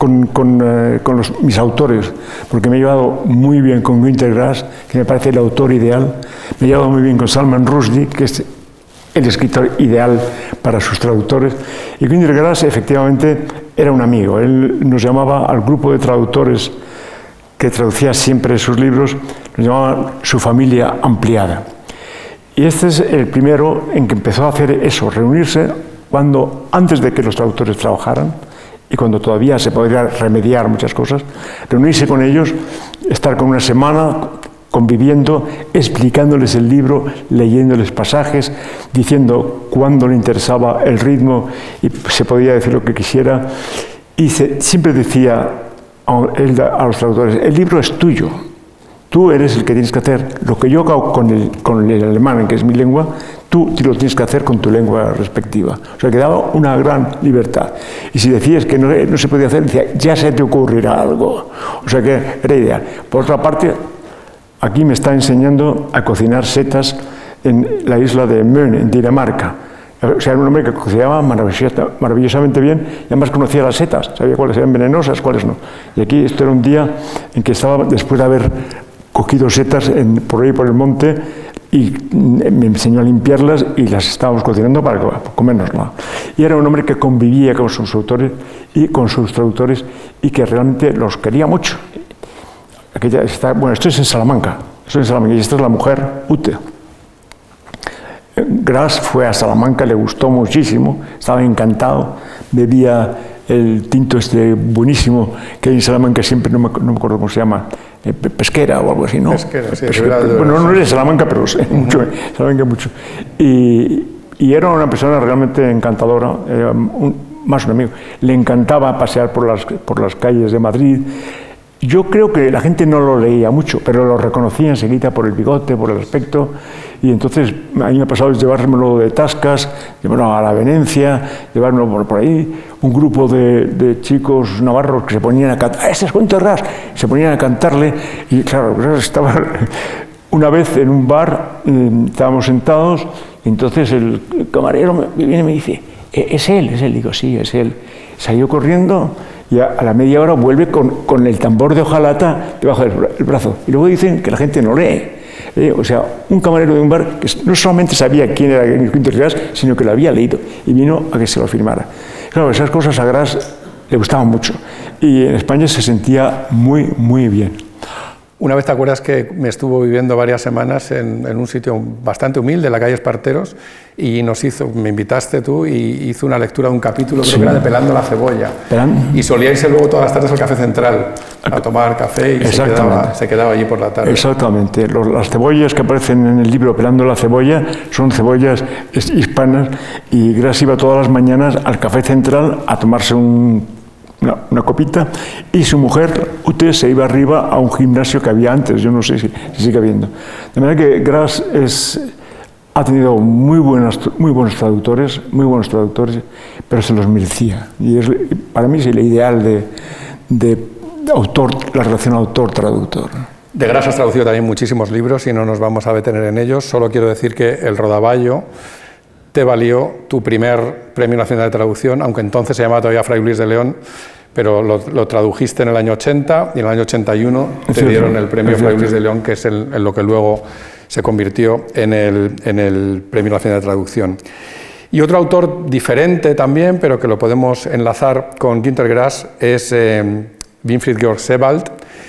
con, con, eh, con los, mis autores, porque me he llevado muy bien con Günter Grass, que me parece el autor ideal, me he llevado muy bien con Salman Rushdie, que es el escritor ideal para sus traductores, y Günter Grass efectivamente era un amigo. Él nos llamaba al grupo de traductores que traducía siempre sus libros, nos llamaba su familia ampliada. Y este es el primero en que empezó a hacer eso, reunirse cuando, antes de que los traductores trabajaran, y cuando todavía se podría remediar muchas cosas, reunirse con ellos, estar con una semana conviviendo, explicándoles el libro, leyéndoles pasajes, diciendo cuándo le interesaba el ritmo y se podía decir lo que quisiera. Y se, siempre decía a, él, a los traductores, el libro es tuyo, tú eres el que tienes que hacer lo que yo hago con el, con el alemán, que es mi lengua, tú lo tienes que hacer con tu lengua respectiva. O sea, que daba una gran libertad. Y si decías que no, no se podía hacer, decía, ya se te ocurrirá algo. O sea, que era ideal. Por otra parte, aquí me está enseñando a cocinar setas en la isla de Mön, en Dinamarca. O sea, era un hombre que cocinaba maravillosamente bien y además conocía las setas, sabía cuáles eran venenosas, cuáles no. Y aquí esto era un día en que estaba, después de haber cogido setas en, por ahí por el monte, y me enseñó a limpiarlas y las estábamos cocinando para comérnoslas. Y era un hombre que convivía con sus autores y con sus traductores y que realmente los quería mucho. Aquella está, bueno, esto es en Salamanca, esto es en Salamanca y esta es la mujer, Ute. Grass fue a Salamanca, le gustó muchísimo, estaba encantado, bebía el tinto este buenísimo que hay en Salamanca, siempre no me, no me acuerdo cómo se llama, eh, pesquera o algo así, ¿no? Pesquera, sí. Pesquera, bueno, no es de Salamanca, pero sí, mucho, Salamanca mucho. Y, y era una persona realmente encantadora, eh, un, más un amigo. Le encantaba pasear por las, por las calles de Madrid. Yo creo que la gente no lo leía mucho, pero lo reconocía enseguida por el bigote, por el aspecto, y entonces a mí me ha pasado llevármelo de tascas, llevarlo a la Venecia, llevármelo por, por ahí, un grupo de, de chicos navarros que se ponían a cantar, ¡este es Günter Grass!, se ponían a cantarle, y claro, estaba una vez en un bar, eh, estábamos sentados, y entonces el camarero me viene y me dice, ¿es él? ¿Es él? Digo, sí, es él. Salió corriendo, y a, a la media hora vuelve con, con el tambor de hojalata debajo del brazo. Y luego dicen que la gente no lee. Eh, o sea, un camarero de un bar que no solamente sabía quién era Günter Grass, sino que lo había leído y vino a que se lo firmara. Claro, esas cosas a Grass le gustaban mucho. Y en España se sentía muy, muy bien. Una vez te acuerdas que me estuvo viviendo varias semanas en, en un sitio bastante humilde, la calle Esparteros, y nos hizo, me invitaste tú y hizo una lectura de un capítulo, sí, creo que era de Pelando la cebolla. ¿Pelan? Y solíais ir luego todas las tardes al Café Central a tomar café y se quedaba, se quedaba allí por la tarde. Exactamente. Los, las cebollas que aparecen en el libro Pelando la cebolla son cebollas hispanas y Grass iba todas las mañanas al Café Central a tomarse un Una, una copita, y su mujer, Ute, se iba arriba a un gimnasio que había antes, yo no sé si, si sigue habiendo. De manera que Grass es, ha tenido muy, buenas, muy buenos traductores, muy buenos traductores, pero se los merecía. Y es, para mí es el ideal de, de, de autor, la relación autor-traductor. De Grass has traducido también muchísimos libros y no nos vamos a detener en ellos. Solo quiero decir que El Rodaballo te valió tu primer Premio Nacional de Traducción, aunque entonces se llamaba todavía Fray Luis de León, pero lo, lo tradujiste en el año ochenta y en el año ochenta y uno te cierto, dieron el Premio Fray Luis de León, que es el, en lo que luego se convirtió en el, en el Premio Nacional de Traducción. Y otro autor diferente también, pero que lo podemos enlazar con Günter Grass, es eh, Winfried Georg Sebald,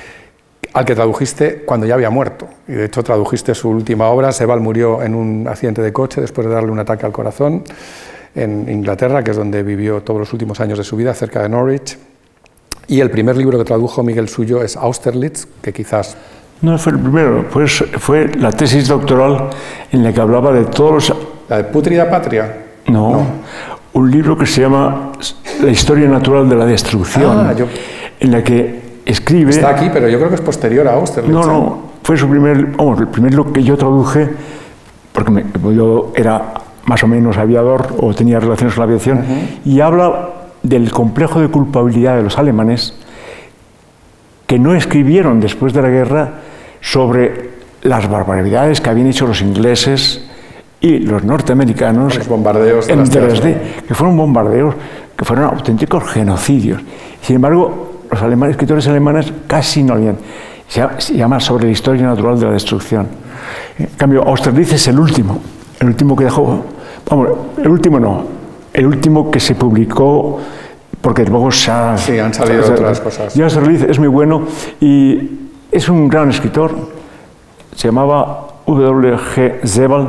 al que tradujiste cuando ya había muerto. Y de hecho tradujiste su última obra. Sebald murió en un accidente de coche después de darle un ataque al corazón en Inglaterra, que es donde vivió todos los últimos años de su vida, cerca de Norwich. Y el primer libro que tradujo Miguel suyo es Austerlitz, que quizás... No fue el primero, pues fue la tesis doctoral en la que hablaba de todos los... ¿La de Pútrida Patria? No, no, un libro que se llama La historia natural de la destrucción, ah, yo... en la que escribe... Está aquí, pero yo creo que es posterior a Austerlitz. No, no, fue su primer, vamos, el primer libro que yo traduje, porque me, yo era más o menos aviador o tenía relaciones con la aviación, uh-huh. y habla del complejo de culpabilidad de los alemanes que no escribieron después de la guerra sobre las barbaridades que habían hecho los ingleses y los norteamericanos los bombardeos en tres D, que fueron bombardeos que fueron auténticos genocidios. Sin embargo, los alemanes, escritores alemanes casi no habían. Se, se llama Sobre la historia natural de la destrucción. En cambio, Austerlitz es el último, el último que dejó, vamos, el último no, el último que se publicó, porque luego se ha, sí, han salido se, otras cosas. Y Austerlitz es muy bueno y es un gran escritor, se llamaba W G Sebald,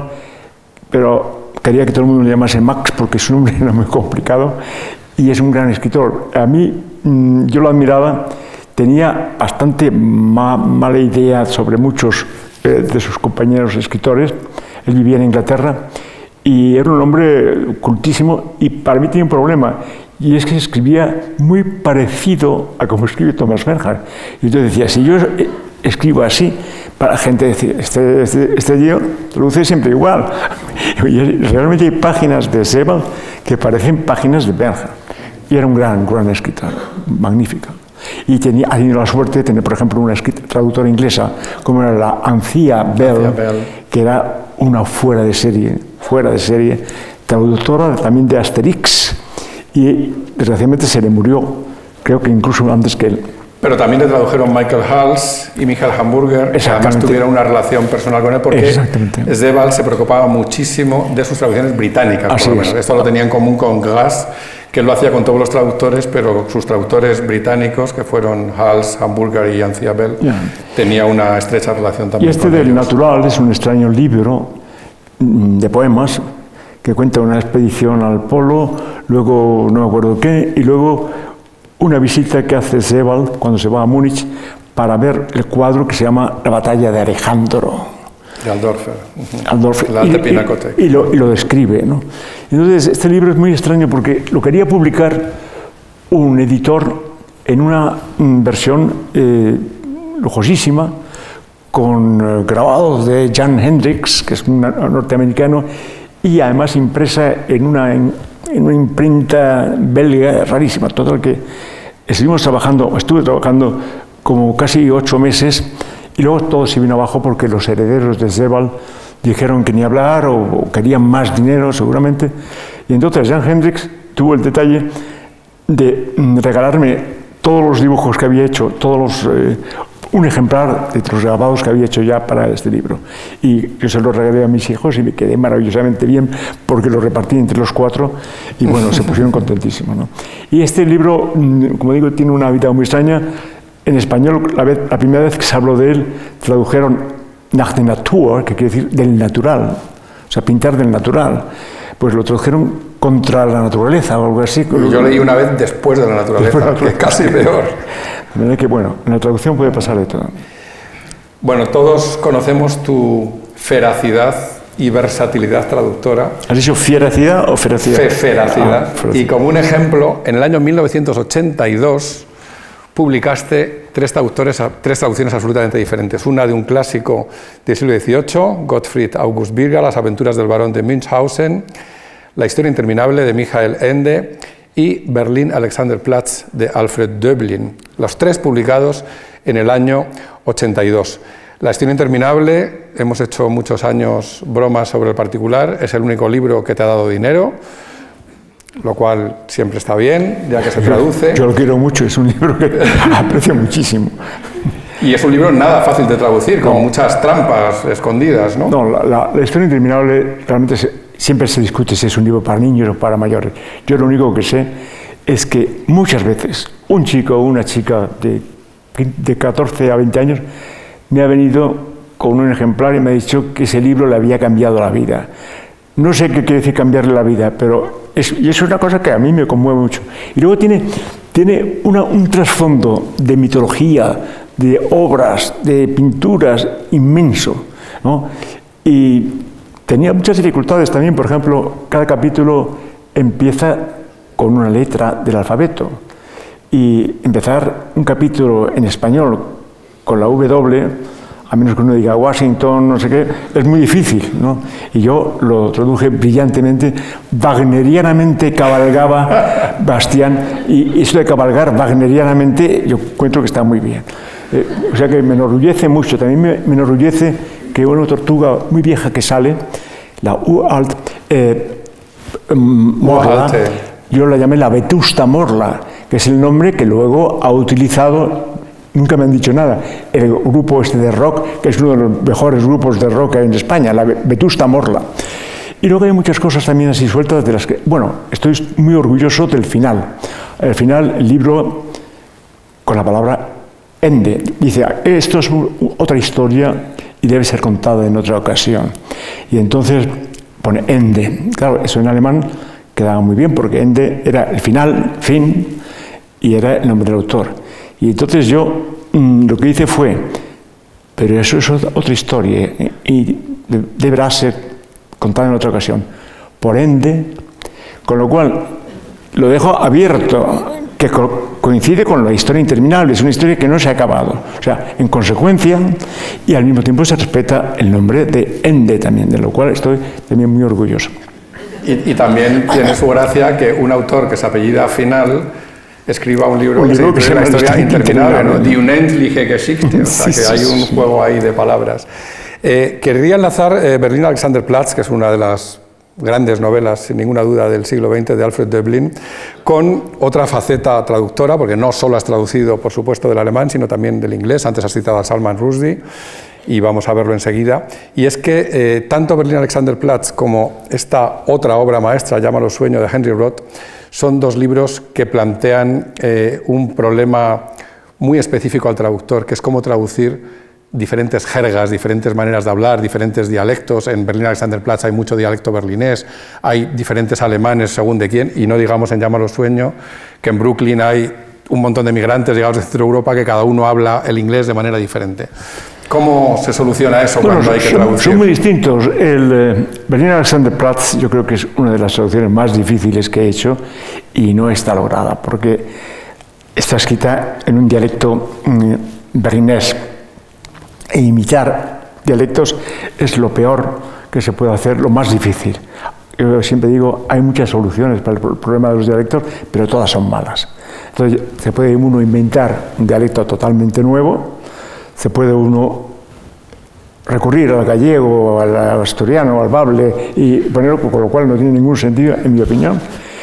pero quería que todo el mundo le llamase Max porque su nombre era muy complicado, y es un gran escritor. A mí, yo lo admiraba, tenía bastante ma mala idea sobre muchos eh, de sus compañeros escritores. Él vivía en Inglaterra y era un hombre cultísimo, y para mí tenía un problema, y es que escribía muy parecido a como escribe Thomas Bernhard. Y yo decía, si yo escribo así, para la gente decir, este, este, este tío traduce siempre igual. Y realmente hay páginas de Sebald que parecen páginas de Bernhard. Y era un gran, gran escritor, magnífico. Y tenía, ha tenido la suerte de tener, por ejemplo, una traductora inglesa, como era la Anthea Bell, Bell, que era una fuera de serie, fuera de serie, traductora también de Asterix, y desgraciadamente se le murió, creo que incluso antes que él. Pero también le tradujeron Michael Hals y Michael Hamburger, que además tuvieron una relación personal con él, porque Sebald se preocupaba muchísimo de sus traducciones británicas, Así por lo menos. Es. Esto lo tenía en común con Glass, que él lo hacía con todos los traductores, pero sus traductores británicos, que fueron Hals, Hamburger y Anthea Bell, yeah. tenía una estrecha relación también. Y este con del ellos. Natural es un extraño libro de poemas que cuenta una expedición al polo, luego no me acuerdo qué, y luego una visita que hace Sebald cuando se va a Múnich para ver el cuadro que se llama La batalla de Alejandro. De Aldorfer. Aldorfer. La Alte Pinakothek. Y, y, lo, y lo describe, ¿no? Entonces, este libro es muy extraño porque lo quería publicar un editor en una versión eh, lujosísima, con eh, grabados de Jan Hendricks, que es un norteamericano, y además impresa en una, en, en una imprenta belga rarísima. Total, que estuvimos trabajando, estuve trabajando como casi ocho meses, y luego todo se vino abajo porque los herederos de Sebald dijeron que ni hablar, o, o querían más dinero seguramente, y entonces Jan Hendricks tuvo el detalle de regalarme todos los dibujos que había hecho, todos los, eh, un ejemplar de los grabados que había hecho ya para este libro, y yo se lo regalé a mis hijos y me quedé maravillosamente bien porque lo repartí entre los cuatro y bueno, se pusieron contentísimos, ¿no? Y este libro, como digo, tiene una vida muy extraña. En español, la, vez, la primera vez que se habló de él, tradujeron nach der Natur, que quiere decir del natural, o sea, pintar del natural. Pues lo tradujeron contra la naturaleza o algo así. Yo leí una vez después de la naturaleza, de la naturaleza. Que es casi peor. De manera que, bueno, en la traducción puede pasar de todo. Bueno, todos conocemos tu feracidad y versatilidad traductora. ¿Has dicho fieracidad o feracidad? Fe, feracidad. Ah, y como un ejemplo, en el año mil novecientos ochenta y dos publicaste tres, traductores, tres traducciones absolutamente diferentes. Una de un clásico del siglo dieciocho, Gottfried August Birger, Las aventuras del barón de Münchhausen, La historia interminable de Michael Ende y Berlin-Alexanderplatz de Alfred Döblin. Los tres publicados en el año ochenta y dos. La historia interminable, hemos hecho muchos años bromas sobre el particular, es el único libro que te ha dado dinero, lo cual siempre está bien, ya que se traduce. Yo, yo lo quiero mucho, es un libro que aprecio muchísimo. Y es un libro nada fácil de traducir, no. con muchas trampas escondidas, ¿no? No, la, la, la historia interminable realmente se, siempre se discute si es un libro para niños o para mayores. Yo lo único que sé es que muchas veces un chico o una chica de, de catorce a veinte años me ha venido con un ejemplar y me ha dicho que ese libro le había cambiado la vida. No sé qué quiere decir cambiarle la vida, pero es, y eso es una cosa que a mí me conmueve mucho. Y luego tiene, tiene una, un trasfondo de mitología, de obras, de pinturas inmenso, ¿no? Y tenía muchas dificultades también. Por ejemplo, cada capítulo empieza con una letra del alfabeto. Y empezar un capítulo en español con la W, a menos que uno diga Washington, no sé qué, es muy difícil, ¿no? Y yo lo traduje brillantemente, wagnerianamente cabalgaba Bastián, y eso de cabalgar wagnerianamente yo encuentro que está muy bien. Eh, o sea que me enorgullece mucho, también me, me enorgullece que una tortuga muy vieja que sale, la Uralt eh, Morla, yo la llamé la Vetusta Morla, que es el nombre que luego ha utilizado, nunca me han dicho nada, el grupo este de rock, que es uno de los mejores grupos de rock que hay en España, la Vetusta Morla. Y luego hay muchas cosas también así sueltas de las que, bueno, estoy muy orgulloso del final. Al final, el libro, con la palabra Ende, dice, esto es otra historia y debe ser contada en otra ocasión. Y entonces pone Ende. Claro, eso en alemán quedaba muy bien, porque Ende era el final, fin, y era el nombre del autor. Y entonces yo mmm, lo que hice fue, pero eso es otra historia y deberá ser contada en otra ocasión. Por ende, con lo cual lo dejo abierto, que co coincide con la historia interminable, es una historia que no se ha acabado. O sea, en consecuencia, y al mismo tiempo se respeta el nombre de Ende también, de lo cual estoy también muy orgulloso. Y, y también tiene su gracia que un autor que se apellida Final escriba un libro, un libro que, que se llama La historia interminable, ¿no? Die unendliche Geschichte, o sea, que hay un juego ahí de palabras. Eh, querría enlazar eh, Berlín Alexanderplatz, que es una de las grandes novelas, sin ninguna duda, del siglo veinte, de Alfred Döblin, con otra faceta traductora, porque no solo has traducido, por supuesto, del alemán, sino también del inglés. Antes has citado a Salman Rushdie, y vamos a verlo enseguida. Y es que eh, tanto Berlín Alexanderplatz como esta otra obra maestra, Llámalo Sueño, de Henry Roth, son dos libros que plantean eh, un problema muy específico al traductor, que es cómo traducir diferentes jergas, diferentes maneras de hablar, diferentes dialectos. En Berlín Alexanderplatz hay mucho dialecto berlinés, hay diferentes alemanes según de quién, y no digamos en Llámalo Sueño, que en Brooklyn hay un montón de migrantes llegados de Centro Europa que cada uno habla el inglés de manera diferente. ¿Cómo se soluciona eso bueno, cuando hay que son, traducir? Son muy distintos. El eh, Berlín Alexanderplatz yo creo que es una de las traducciones más difíciles que he hecho y no está lograda, porque está escrita en un dialecto mm, berlinés, e imitar dialectos es lo peor que se puede hacer, lo más difícil. Yo siempre digo, hay muchas soluciones para el problema de los dialectos, pero todas son malas. Entonces, se puede uno inventar un dialecto totalmente nuevo, se puede uno recurrir al gallego, al asturiano, al bable, y ponerlo, con lo cual no tiene ningún sentido, en mi opinión,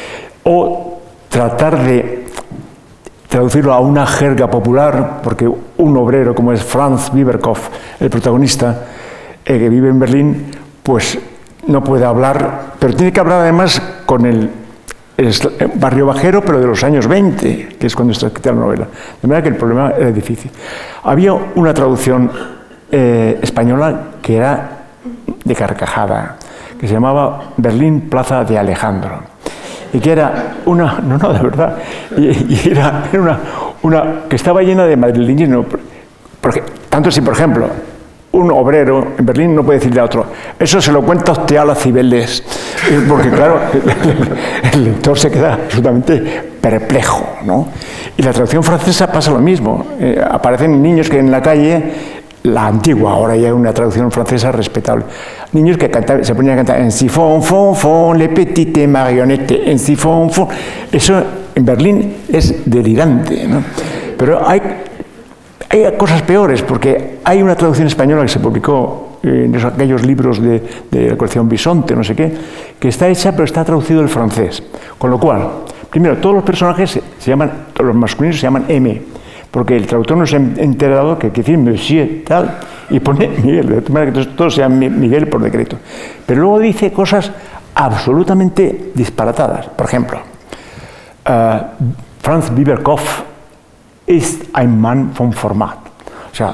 o tratar de traducirlo a una jerga popular, porque un obrero como es Franz Biberkopf, el protagonista, eh, que vive en Berlín, pues no puede hablar, pero tiene que hablar además con el, el barrio bajero, pero de los años veinte, que es cuando está escrita la novela. De manera que el problema era difícil. Había una traducción eh, española que era de carcajada, que se llamaba Berlín Plaza de Alejandro, y que era una, no, no, de verdad, y, y era, era una, una que estaba llena de madrileñismo, porque tanto si, por ejemplo, un obrero en Berlín no puede decirle a otro, eso se lo cuenta usted a la Cibeles, porque claro, el, el lector se queda absolutamente perplejo, ¿no? Y la traducción francesa pasa lo mismo, eh, aparecen niños que en la calle, la antigua, ahora ya hay una traducción francesa respetable, niños que cantaban, se ponían a cantar en si fon, fon, fon, les petites marionnettes, en si fon, fon. Eso en Berlín es delirante, ¿no? Pero hay, hay cosas peores, porque hay una traducción española que se publicó en esos, aquellos libros de, de la colección Bisonte, no sé qué, que está hecha, pero está traducido del francés. Con lo cual, primero, todos los personajes se, se llaman, todos los masculinos se llaman M, porque el traductor no se ha enterado que hay que decir Monsieur, tal, y pone Miguel, de manera que todos sean Miguel por decreto. Pero luego dice cosas absolutamente disparatadas. Por ejemplo, uh, Franz Biberkopf ist ein Mann vom Format. O sea,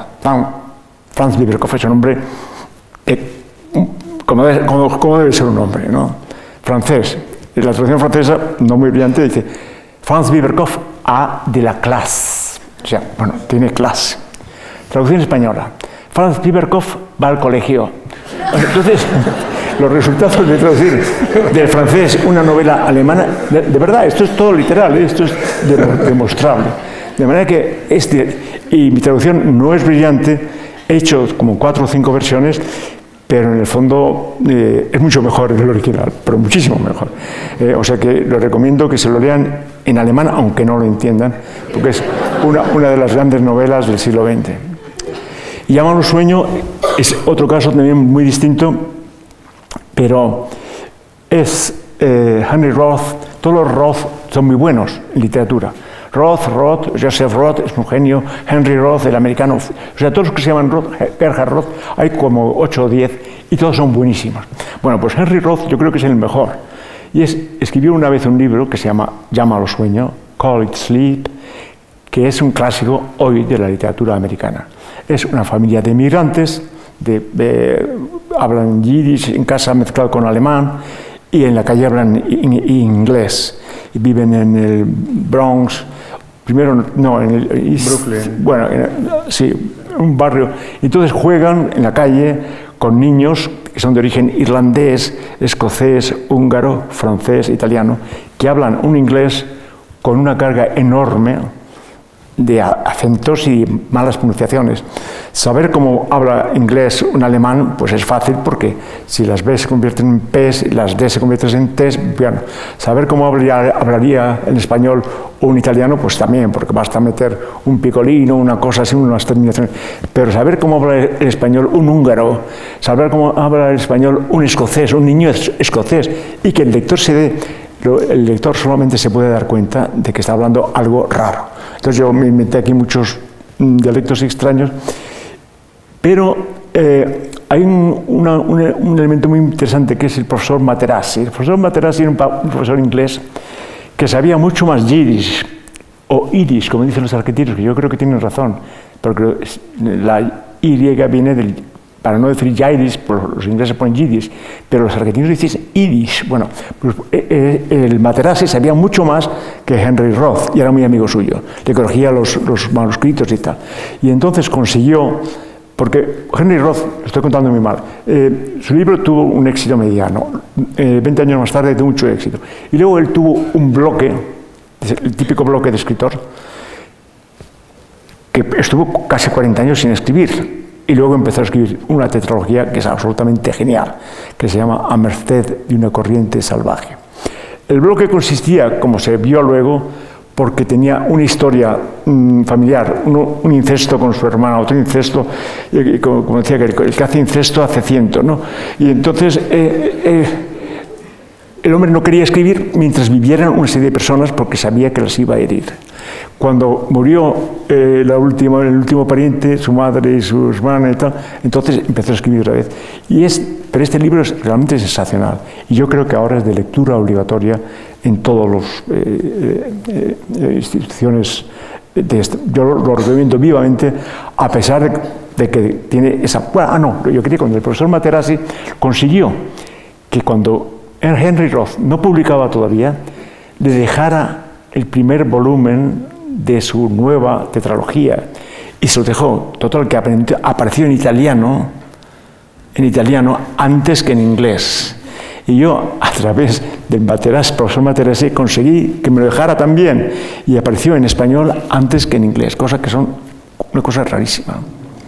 Franz Biberkopf es un hombre, eh, como, debe, como, como debe ser un hombre, ¿no? Francés. En la traducción francesa, no muy brillante, dice Franz Biberkopf a de la clase. O sea, bueno, tiene clase. Traducción española. Franz Biberkopf va al colegio. Entonces, los resultados de traducir del francés una novela alemana, de, de verdad, esto es todo literal, ¿eh? Esto es de, demostrable. De manera que, este, y mi traducción no es brillante, he hecho como cuatro o cinco versiones, pero en el fondo eh, es mucho mejor que el original, pero muchísimo mejor. Eh, o sea que les recomiendo que se lo lean en alemán, aunque no lo entiendan, porque es una, una de las grandes novelas del siglo veinte. Y Llámalo Sueño es otro caso también muy distinto, pero es eh, Henry Roth, todos los Roth son muy buenos en literatura. Roth, Roth, Joseph Roth es un genio, Henry Roth, el americano, o sea, todos los que se llaman Roth, Gerhard Roth, hay como ocho o diez y todos son buenísimos. Bueno, pues Henry Roth yo creo que es el mejor. Y es, escribió una vez un libro que se llama Llámalo sueño, Call It Sleep, que es un clásico hoy de la literatura americana. Es una familia de inmigrantes, de, de, hablan yiddish en casa mezclado con alemán y en la calle hablan in, in, inglés. Y viven en el Bronx, primero no, en el East, Brooklyn. Bueno, en, sí, un barrio. Entonces juegan en la calle con niños que son de origen irlandés, escocés, húngaro, francés, italiano, que hablan un inglés con una carga enorme de acentos y malas pronunciaciones. Saber cómo habla inglés un alemán, pues es fácil, porque si las B se convierten en P's y las D se convierten en T's, bueno, saber cómo hablaría, hablaría en español un italiano, pues también, porque basta meter un picolino, una cosa así, unas terminaciones. Pero saber cómo habla el español un húngaro, saber cómo habla el español un escocés, un niño escocés, y que el lector se dé, el lector solamente se puede dar cuenta de que está hablando algo raro. Entonces yo me inventé aquí muchos mm, dialectos extraños, pero eh, hay un, una, un, un elemento muy interesante que es el profesor Materassi. El profesor Materassi era un, un profesor inglés que sabía mucho más yiddish, o yiddish, como dicen los argentinos, que yo creo que tienen razón, porque la Y viene del, para no decir yiddish, pues los ingleses ponen yiddish, pero los argentinos dicen yiddish. Bueno, pues, eh, el Materassi sabía mucho más que Henry Roth y era muy amigo suyo. Le corregía los, los manuscritos y tal. Y entonces consiguió, porque Henry Roth, lo estoy contando muy mal, eh, su libro tuvo un éxito mediano. Eh, veinte años más tarde tuvo mucho éxito. Y luego él tuvo un bloque, el típico bloque de escritor, que estuvo casi cuarenta años sin escribir. Y luego empezó a escribir una tetralogía que es absolutamente genial, que se llama A merced de una corriente salvaje. El bloque consistía, como se vio luego, porque tenía una historia mmm, familiar, uno, un incesto con su hermana, otro incesto, y, como, como decía, que el, el que hace incesto hace ciento, ¿no? Y entonces eh, eh, el hombre no quería escribir mientras vivieran una serie de personas porque sabía que las iba a herir. Cuando murió eh, la última, el último pariente, su madre y su hermana y tal, entonces empezó a escribir otra vez. Y es, pero este libro es realmente sensacional. Y yo creo que ahora es de lectura obligatoria en todas las eh, eh, eh, instituciones. De este. Yo lo, lo recomiendo vivamente, a pesar de, de que tiene esa... Bueno, ah, no, yo quería cuando el profesor Materassi consiguió que cuando Henry Roth no publicaba todavía, le dejara el primer volumen de su nueva tetralogía y se lo dejó, total, que apareció en italiano, en italiano antes que en inglés. Y yo, a través del Materassi, profesor Materassi, conseguí que me lo dejara también y apareció en español antes que en inglés, cosa que son una cosa rarísima.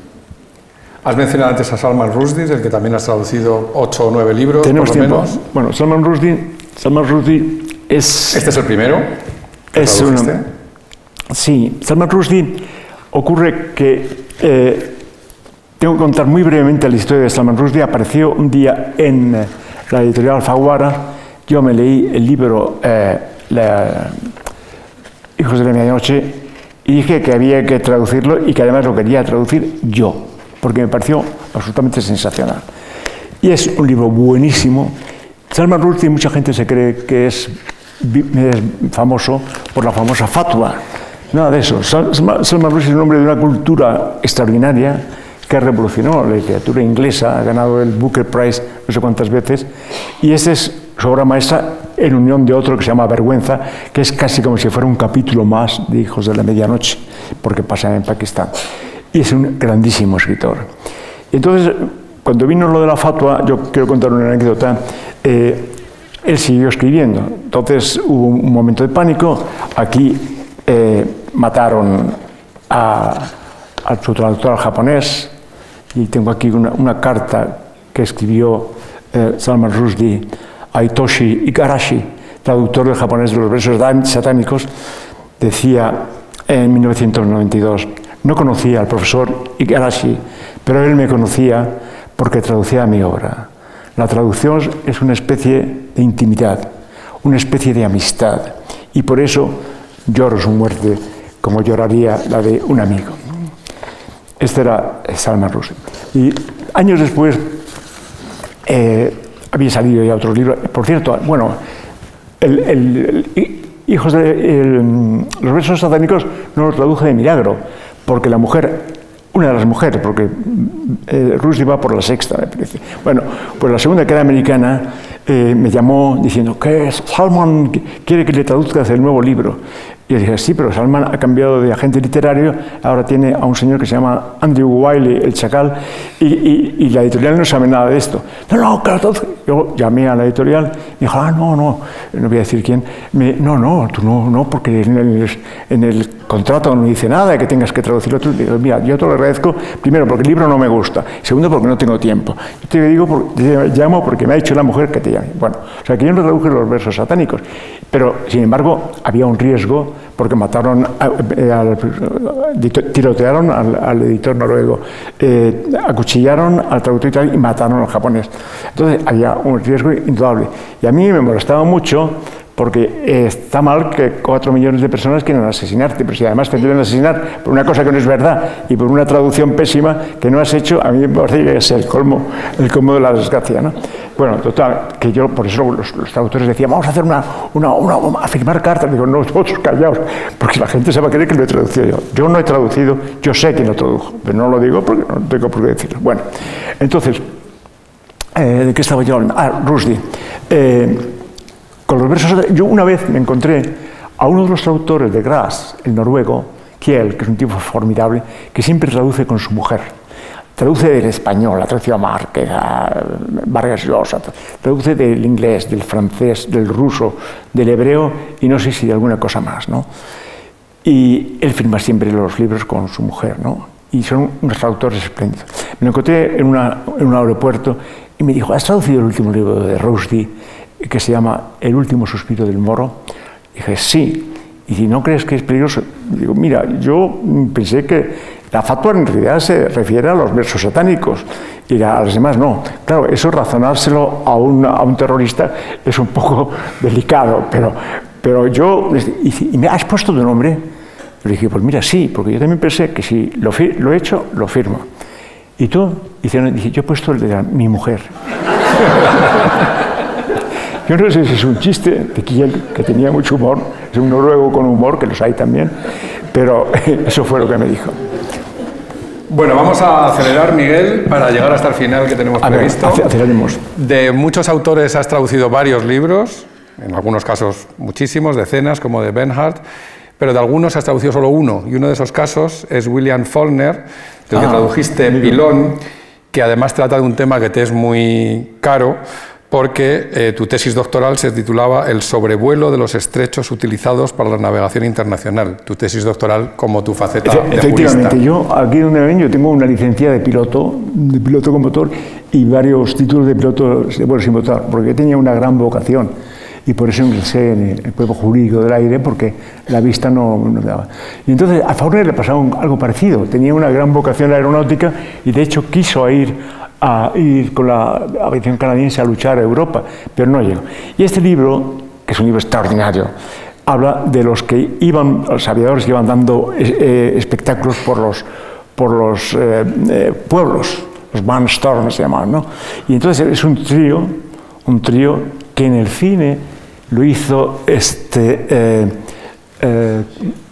Has mencionado antes a Salman Rushdie, del que también has traducido ocho o nueve libros. Tenemos por lo tiempo. Menos. Bueno, Salman Rushdie, Salman Rushdie es... Este es el primero. Es una, sí, Salman Rushdie, ocurre que eh, tengo que contar muy brevemente la historia de Salman Rushdie. Apareció un día en eh, la editorial Alfaguara. Yo me leí el libro eh, la, Hijos de la Medianoche y dije que había que traducirlo y que además lo quería traducir yo, porque me pareció absolutamente sensacional. Y es un libro buenísimo. Salman Rushdie, mucha gente se cree que es es famoso por la famosa fatwa. Nada de eso. Salman Rushdie es un hombre de una cultura extraordinaria que revolucionó la literatura inglesa, ha ganado el Booker Prize no sé cuántas veces, y esta es su obra maestra en unión de otro que se llama Vergüenza, que es casi como si fuera un capítulo más de Hijos de la Medianoche, porque pasa en Pakistán. Y es un grandísimo escritor. Entonces, cuando vino lo de la fatwa, yo quiero contar una anécdota. Eh, Él siguió escribiendo. Entonces hubo un momento de pánico. Aquí eh, mataron a, a su traductor al japonés. Y tengo aquí una, una carta que escribió eh, Salman Rushdie a Hitoshi Igarashi, traductor del japonés de los versos satánicos. Decía en mil novecientos noventa y dos: no conocía al profesor Igarashi, pero él me conocía porque traducía mi obra. La traducción es una especie de intimidad, una especie de amistad, y por eso lloro su muerte como lloraría la de un amigo. Este era Salman Rushdie. Y años después eh, había salido ya otro libro. Por cierto, bueno, el, el, el, hijos de, el, los versos satánicos no los traduje de milagro, porque la mujer, una de las mujeres, porque eh, Rushdie va por la sexta, me parece. Bueno, pues la segunda, que era americana, eh, me llamó diciendo que Salman quiere que le traduzcas el nuevo libro. Y yo dije, sí, pero Salman ha cambiado de agente literario, ahora tiene a un señor que se llama Andrew Wiley, el Chacal, y, y, y la editorial no sabe nada de esto. No, no, claro, yo llamé a la editorial y dijo, ah, no, no, no voy a decir quién. Me, no, no, tú no, no, porque en el, en el contrato no dice nada de que tengas que traducirlo tú. Digo, mira, yo te lo agradezco, primero, porque el libro no me gusta, segundo, porque no tengo tiempo. Yo te digo, porque, te llamo porque me ha dicho la mujer que te llame. Bueno, o sea, que yo no traduje los versos satánicos, pero, sin embargo, había un riesgo, porque mataron, al, tirotearon al, al editor noruego, eh, acuchillaron al traductor y mataron al japonés. Entonces había un riesgo indudable. Y a mí me molestaba mucho, porque está mal que cuatro millones de personas quieran asesinarte, pero si además te deben asesinar por una cosa que no es verdad y por una traducción pésima que no has hecho, a mí me parece que es el colmo, el colmo de la desgracia, ¿no? Bueno, total, que yo, por eso los, los traductores decían, vamos a hacer una, una, una, una a firmar cartas. Digo, no, vosotros callaos, porque la gente se va a creer que lo he traducido yo. Yo no he traducido, yo sé quién lo tradujo, pero no lo digo porque no tengo por qué decirlo. Bueno, entonces, eh, ¿de qué estaba yo hablando? Ah, Rushdie. Eh, Con los versos, yo una vez me encontré a uno de los traductores de Gras, el noruego, Kjell, que es un tipo formidable, que siempre traduce con su mujer. Traduce del español, la traducción a Márquez, a Vargas Llosa, traduce del inglés, del francés, del ruso, del hebreo y no sé si de alguna cosa más, ¿no? Y él firma siempre los libros con su mujer, ¿no? Y son unos traductores espléndidos. Me lo encontré en, una, en un aeropuerto y me dijo, ¿has traducido el último libro de Rushdie, que se llama El último suspiro del moro? Dije, sí. Y si no crees que es peligroso, digo, mira, yo pensé que la fatwa en realidad se refiere a los versos satánicos y a los demás no. Claro, eso razonárselo a un, a un terrorista es un poco delicado, pero, pero yo, y, y me has puesto tu nombre. Le dije, pues mira, sí, porque yo también pensé que si lo, lo he hecho, lo firmo. ¿Y tú? Y dije, yo he puesto el de la, mi mujer. Yo no sé si es un chiste de Kjell, que tenía mucho humor, es un noruego con humor, que los hay también, pero eso fue lo que me dijo. Bueno, vamos a acelerar, Miguel, para llegar hasta el final que tenemos a previsto. Ver, aceleremos. De muchos autores has traducido varios libros, en algunos casos muchísimos, decenas, como de Bernhard, pero de algunos has traducido solo uno, y uno de esos casos es William Faulkner, del ah, que tradujiste Pilón, que además trata de un tema que te es muy caro, porque eh, tu tesis doctoral se titulaba El sobrevuelo de los estrechos utilizados para la navegación internacional. Tu tesis doctoral como tu faceta Efe, de efectivamente, jurista. Yo aquí donde vengo yo tengo una licencia de piloto, de piloto con motor y varios títulos de piloto de vuelo sin motor, porque tenía una gran vocación y por eso ingresé en el cuerpo jurídico del aire, porque la vista no me daba. Y entonces a Faulkner le pasaba un, algo parecido, tenía una gran vocación aeronáutica y de hecho quiso ir a ir con la aviación canadiense a luchar a Europa, pero no llegó. Y este libro, que es un libro extraordinario, habla de los que iban, los aviadores que iban dando eh, espectáculos por los, por los eh, eh, pueblos, los Barnstorm se llamaban, ¿no? Y entonces es un trío, un trío que en el cine lo hizo este eh, eh,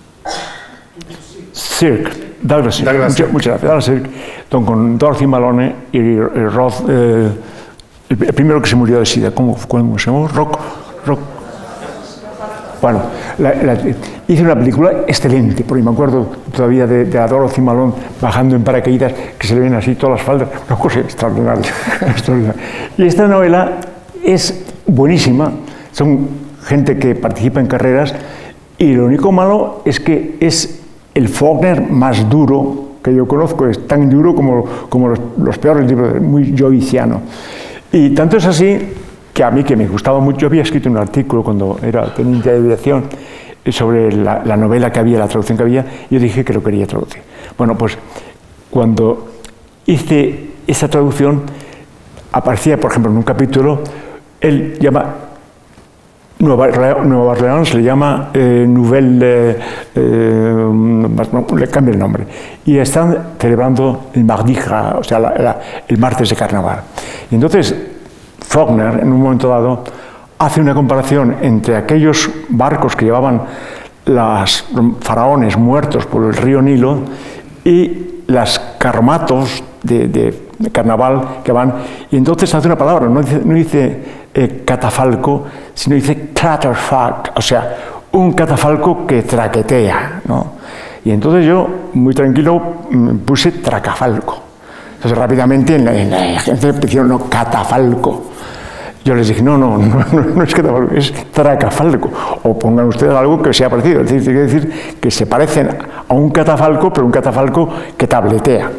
Sirk. Douglas Sirk, Douglas muchas, muchas gracias. Douglas Sirk, con Dorothy Malone y, y Roth, eh, el, el primero que se murió de sida, ¿cómo, cómo se llamó? Rock, Rock. Bueno, la, la, hice una película excelente, porque me acuerdo todavía de, de a Dorothy Malone bajando en paracaídas, que se le ven así todas las faldas, una cosa extraordinaria, extraordinaria. Y esta novela es buenísima, son gente que participa en carreras, y lo único malo es que es el Faulkner más duro que yo conozco, es tan duro como, como los, los peores libros, muy joyciano. Y tanto es así que a mí, que me gustaba mucho, yo había escrito un artículo cuando era teniente de aviación sobre la, la novela que había, la traducción que había, y yo dije que lo quería traducir. Bueno, pues cuando hice esa traducción, aparecía, por ejemplo, en un capítulo, él llama Nueva, Nueva Orleans le llama eh, Nouvelle, eh, eh, le cambia el nombre, y están celebrando el Mardi Gras, o sea, la, la, el martes de carnaval. Y entonces Faulkner, en un momento dado, hace una comparación entre aquellos barcos que llevaban los faraones muertos por el río Nilo y las carromatos de, de, de carnaval que van, y entonces hace una palabra, no dice, no dice eh, catafalco, sino dice catafalco, o sea, un catafalco que traquetea, ¿no? Y entonces yo, muy tranquilo, puse tracafalco. Entonces rápidamente en la, en la gente pusieron no, catafalco. Yo les dije, no, no, no, no, no es catafalco, es tracafalco. O pongan ustedes algo que sea parecido. Es decir, quiere decir que se parecen a un catafalco, pero un catafalco que tabletea.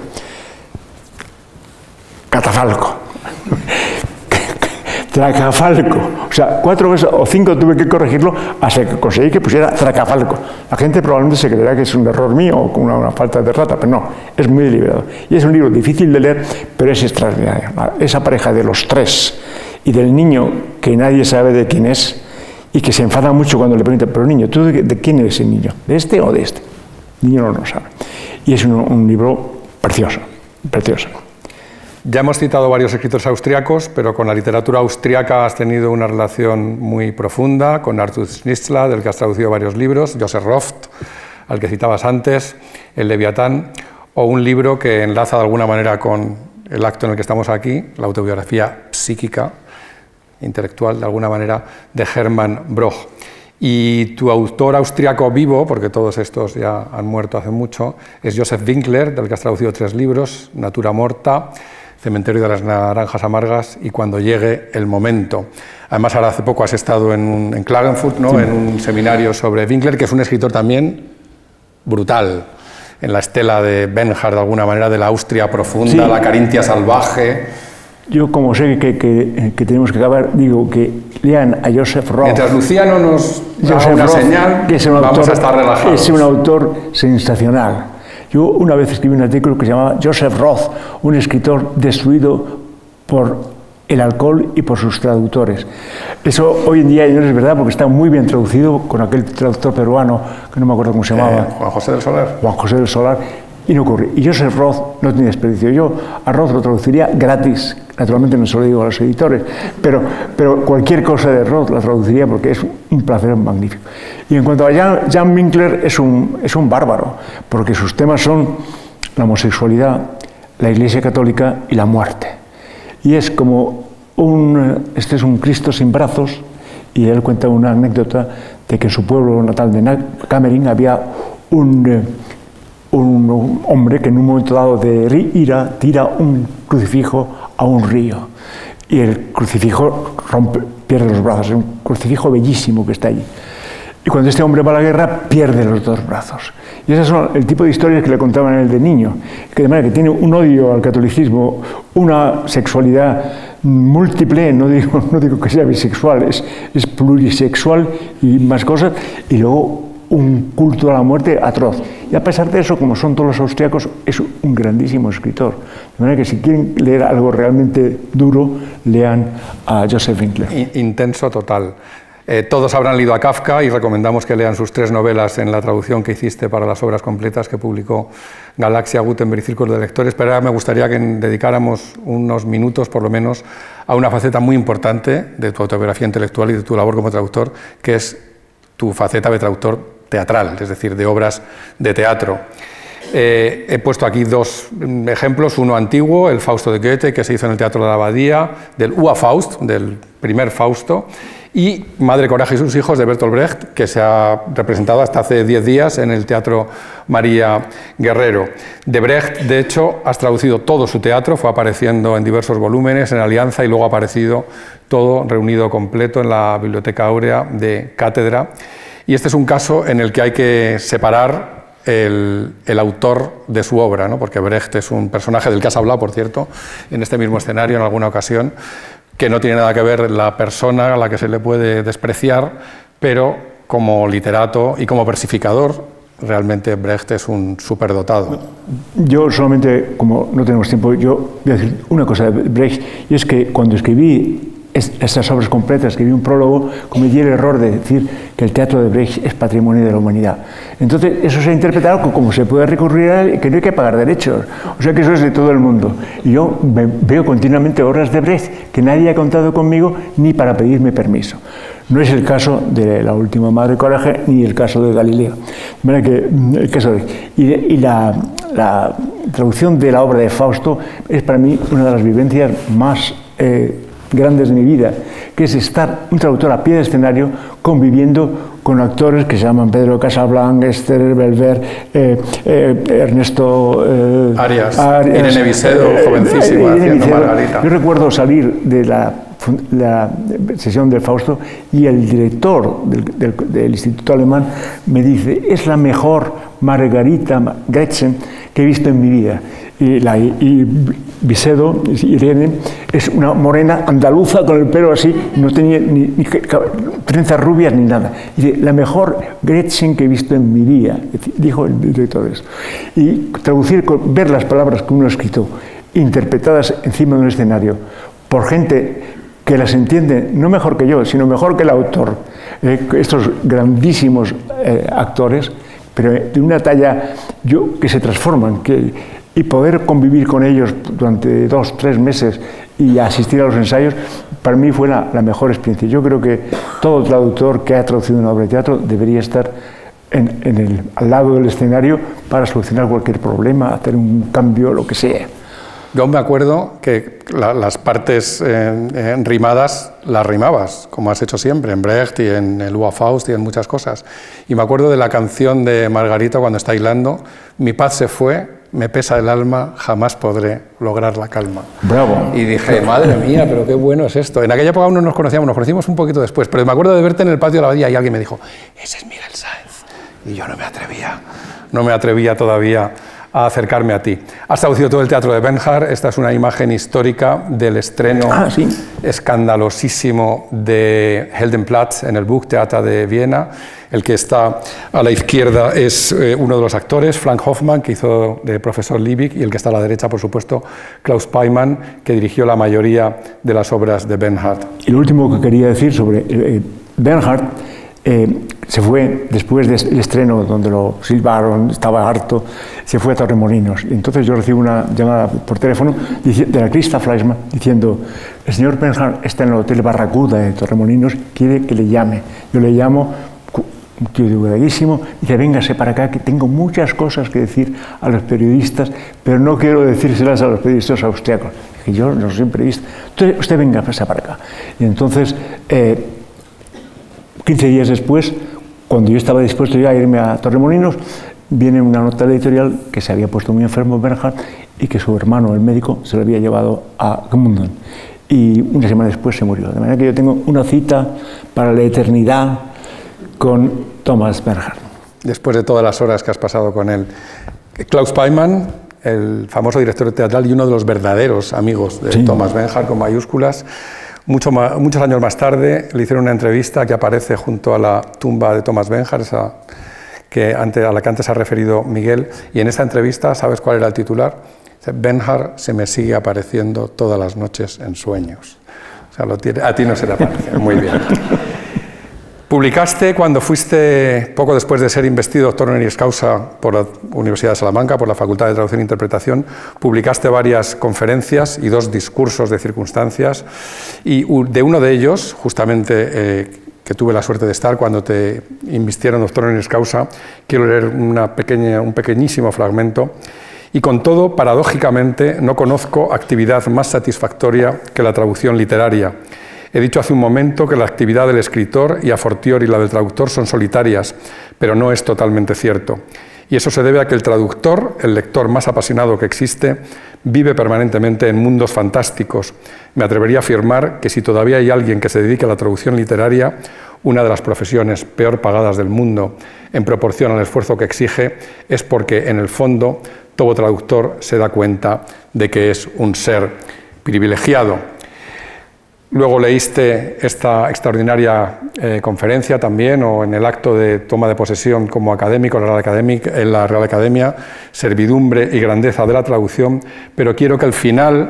Catafalco. Tracafalco. O sea, cuatro veces o cinco tuve que corregirlo hasta que conseguí que pusiera tracafalco. La gente probablemente se creerá que es un error mío o una, una falta de rata, pero no, es muy deliberado. Y es un libro difícil de leer, pero es extraordinario. Esa pareja de los tres y del niño que nadie sabe de quién es y que se enfada mucho cuando le preguntan, pero niño, ¿tú de, de quién eres el niño? ¿De este o de este? El niño no lo sabe. Y es un, un libro precioso, precioso. Ya hemos citado varios escritores austriacos, pero con la literatura austriaca has tenido una relación muy profunda, con Arthur Schnitzler, del que has traducido varios libros, Joseph Roth, al que citabas antes, El Leviatán, o un libro que enlaza de alguna manera con el acto en el que estamos aquí, la autobiografía psíquica, intelectual, de alguna manera, de Hermann Broch. Y tu autor austriaco vivo, porque todos estos ya han muerto hace mucho, es Joseph Winkler, del que has traducido tres libros, Natura Morta, Cementerio de las Naranjas Amargas y Cuando llegue el momento. Además, ahora hace poco has estado en, un, en Klagenfurt, ¿no? Sí. En un seminario sobre Winkler, que es un escritor también brutal, en la estela de Bernhard, de alguna manera, de la Austria profunda, sí. La Carintia salvaje. Yo, como sé que, que, que tenemos que acabar, digo que lean a Joseph Roth. Mientras Luciano nos da una Roth, señal, que es un vamos autor, a estar relajados. Es un autor sensacional. Yo una vez escribí un artículo que se llamaba Joseph Roth, un escritor destruido por el alcohol y por sus traductores. Eso hoy en día no es verdad porque está muy bien traducido con aquel traductor peruano, que no me acuerdo cómo se llamaba. Eh, Juan José del Solar. Juan José del Solar. Y no ocurre. Y Joseph Roth no tiene desperdicio. Yo a Roth lo traduciría gratis. Naturalmente no se lo digo a los editores, pero, pero cualquier cosa de Roth la traduciría porque es un placer magnífico. Y en cuanto a Jan, Jan Winkler, es un, es un bárbaro, porque sus temas son la homosexualidad, la Iglesia Católica y la muerte. Y es como un, este es un Cristo sin brazos, y él cuenta una anécdota de que en su pueblo natal de Camerín había un... un hombre que en un momento dado de ira tira un crucifijo a un río y el crucifijo rompe, pierde los brazos, es un crucifijo bellísimo que está allí. Y cuando este hombre va a la guerra pierde los dos brazos. Y esas son el tipo de historias que le contaban a él de niño, que de manera que tiene un odio al catolicismo, una sexualidad múltiple, no digo, no digo que sea bisexual, es, es plurisexual y más cosas, y luego un culto a la muerte atroz. Y a pesar de eso, como son todos los austriacos, es un grandísimo escritor. De manera que si quieren leer algo realmente duro, lean a Joseph Winkler. Intenso total. Eh, todos habrán leído a Kafka y recomendamos que lean sus tres novelas en la traducción que hiciste para las obras completas que publicó Galaxia, Gutenberg y Círculo de Lectores. Pero ahora me gustaría que dedicáramos unos minutos, por lo menos, a una faceta muy importante de tu autobiografía intelectual y de tu labor como traductor, que es tu faceta de traductor teatral, es decir, de obras de teatro. Eh, he puesto aquí dos ejemplos, uno antiguo, el Fausto de Goethe, que se hizo en el Teatro de la Abadía, del Urfaust, del primer Fausto, y Madre Coraje y sus hijos, de Bertolt Brecht, que se ha representado hasta hace diez días en el Teatro María Guerrero. De Brecht, de hecho, has traducido todo su teatro, fue apareciendo en diversos volúmenes, en Alianza, y luego ha aparecido todo reunido completo en la Biblioteca Áurea de Cátedra. Y este es un caso en el que hay que separar el, el autor de su obra, ¿no? Porque Brecht es un personaje del que has hablado, por cierto, en este mismo escenario en alguna ocasión, que no tiene nada que ver la persona a la que se le puede despreciar, pero como literato y como versificador, realmente Brecht es un superdotado. Yo solamente, como no tenemos tiempo, yo voy a decir una cosa de Brecht, y es que cuando escribí es, estas obras completas, escribí un prólogo, cometí el error de decir que el teatro de Brecht es patrimonio de la humanidad. Entonces, eso se ha interpretado como se puede recurrir a él, que no hay que pagar derechos. O sea que eso es de todo el mundo. Y yo me veo continuamente obras de Brecht que nadie ha contado conmigo ni para pedirme permiso. No es el caso de La última Madre Coraje ni el caso de Galileo. Mira que el caso de, y, de, y la, la traducción de la obra de Fausto es para mí una de las vivencias más eh, grandes de mi vida, que es estar un traductor a pie de escenario conviviendo con actores que se llaman Pedro Casablanc, Esther Belver, eh, eh, Ernesto eh, Arias, Arias, Irene Vicedo, eh, jovencísima, Irene haciendo Vicedo. Margarita. Yo recuerdo salir de la, la sesión de Fausto y el director del, del, del Instituto Alemán me dice: es la mejor Margarita Gretchen que he visto en mi vida. Y, la, y Vicedo, Irene, es una morena andaluza con el pelo así, no tenía ni, ni trenzas rubias ni nada. Y dice, la mejor Gretchen que he visto en mi vida, dijo el director de eso. Y traducir, ver las palabras que uno ha escrito, interpretadas encima de un escenario, por gente que las entiende, no mejor que yo, sino mejor que el autor, eh, estos grandísimos eh, actores, pero de una talla yo, que se transforman, que... y poder convivir con ellos durante dos, tres meses y asistir a los ensayos, para mí fue la, la mejor experiencia. Yo creo que todo traductor que ha traducido una obra de teatro debería estar en, en el, al lado del escenario para solucionar cualquier problema, hacer un cambio, lo que sea. Yo me acuerdo que la, las partes eh, eh, rimadas las rimabas, como has hecho siempre, en Brecht y en el Ua Faust y en muchas cosas. Y me acuerdo de la canción de Margarita cuando está hilando: mi paz se fue, me pesa el alma, jamás podré lograr la calma. Bravo. Y dije, madre mía, pero qué bueno es esto. En aquella época aún no nos conocíamos, nos conocimos un poquito después, pero me acuerdo de verte en el patio de la abadía y alguien me dijo, ese es Miguel Sáenz. Y yo no me atrevía, no me atrevía todavía a acercarme a ti. Has traducido todo el teatro de Bernhard. Esta es una imagen histórica del estreno ah, ¿sí? escandalosísimo de Heldenplatz en el Burgtheater de Viena. El que está a la izquierda es eh, uno de los actores, Frank Hoffmann, que hizo de profesor Liebig, y el que está a la derecha, por supuesto, Klaus Peimann, que dirigió la mayoría de las obras de Bernhard. Y lo último que quería decir sobre eh, Bernhard, eh, se fue después del estreno, donde lo silbaron, estaba harto, se fue a Torremolinos. Y entonces yo recibo una llamada por teléfono de la Christa Fleischmann diciendo, el señor Bernhard está en el Hotel Barracuda de Torremolinos, quiere que le llame. Yo le llamo, un tío educadísimo, dice, véngase para acá, que tengo muchas cosas que decir a los periodistas, pero no quiero decírselas a los periodistas austriacos. Dije, yo no soy periodista. Entonces, usted venga, pasa para acá. Y entonces, eh, quince días después, cuando yo estaba dispuesto ya a irme a Torremolinos, viene una nota editorial que se había puesto muy enfermo Bernhard y que su hermano, el médico, se lo había llevado a Gmunden. Y una semana después se murió. De manera que yo tengo una cita para la eternidad con Thomas Bernhard. Después de todas las horas que has pasado con él. Klaus Peimann, el famoso director teatral y uno de los verdaderos amigos de sí. Thomas Bernhard, con mayúsculas. Mucho más, muchos años más tarde le hicieron una entrevista que aparece junto a la tumba de Thomas Bernhard, esa que antes, a la que antes ha referido Miguel, y en esta entrevista, ¿sabes cuál era el titular? Bernhard se me sigue apareciendo todas las noches en sueños. O sea, lo tiene, a ti no se te aparece. Muy bien. Publicaste, cuando fuiste, poco después de ser investido doctor honoris causa por la Universidad de Salamanca, por la Facultad de Traducción e Interpretación, publicaste varias conferencias y dos discursos de circunstancias, y de uno de ellos, justamente, eh, que tuve la suerte de estar cuando te invistieron doctor honoris causa, quiero leer una pequeña, un pequeñísimo fragmento. Y con todo, paradójicamente, no conozco actividad más satisfactoria que la traducción literaria. He dicho hace un momento que la actividad del escritor y a fortiori la del traductor son solitarias, pero no es totalmente cierto. Y eso se debe a que el traductor, el lector más apasionado que existe, vive permanentemente en mundos fantásticos. Me atrevería a afirmar que si todavía hay alguien que se dedique a la traducción literaria, una de las profesiones peor pagadas del mundo en proporción al esfuerzo que exige, es porque en el fondo todo traductor se da cuenta de que es un ser privilegiado. Luego leíste esta extraordinaria eh, conferencia también, o en el acto de toma de posesión como académico en la Real Academia, en la Real Academia, Servidumbre y grandeza de la traducción, pero quiero que al final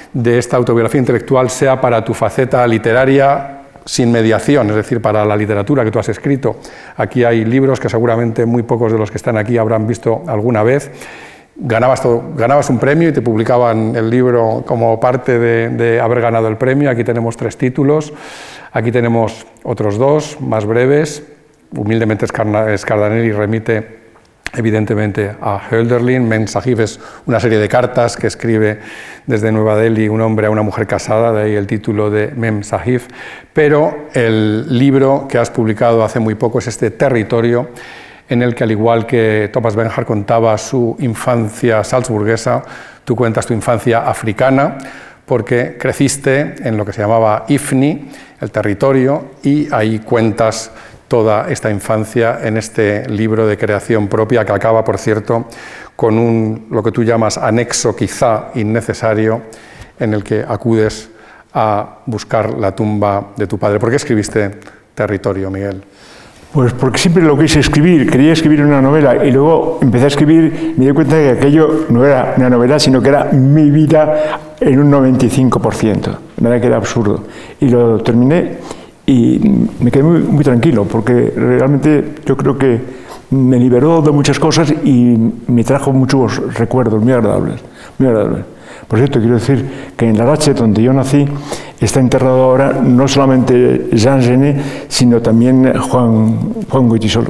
de esta autobiografía intelectual sea para tu faceta literaria sin mediación, es decir, para la literatura que tú has escrito. Aquí hay libros que seguramente muy pocos de los que están aquí habrán visto alguna vez. Ganabas, todo, ganabas un premio y te publicaban el libro como parte de, de haber ganado el premio. Aquí tenemos tres títulos, aquí tenemos otros dos, más breves. Humildemente Scardanelli remite evidentemente a Hölderlin. Mem Sahib es una serie de cartas que escribe desde Nueva Delhi un hombre a una mujer casada, de ahí el título de Mem Sahib. Pero el libro que has publicado hace muy poco es este Territorio, en el que, al igual que Thomas Bernhard contaba su infancia salzburguesa, tú cuentas tu infancia africana, porque creciste en lo que se llamaba Ifni, el territorio, y ahí cuentas toda esta infancia en este libro de creación propia, que acaba, por cierto, con un, lo que tú llamas anexo quizá innecesario, en el que acudes a buscar la tumba de tu padre. ¿Por qué escribiste Territorio, Miguel? Pues porque siempre lo quise escribir, quería escribir una novela y luego empecé a escribir, me di cuenta de que aquello no era una novela, sino que era mi vida en un noventa y cinco por ciento, de manera que era absurdo. Y lo terminé y me quedé muy, muy tranquilo, porque realmente yo creo que me liberó de muchas cosas y me trajo muchos recuerdos muy agradables, muy agradables. Por cierto, quiero decir que en Larache, donde yo nací, está enterrado ahora no solamente Jean Genet, sino también Juan, Juan Goytisolo.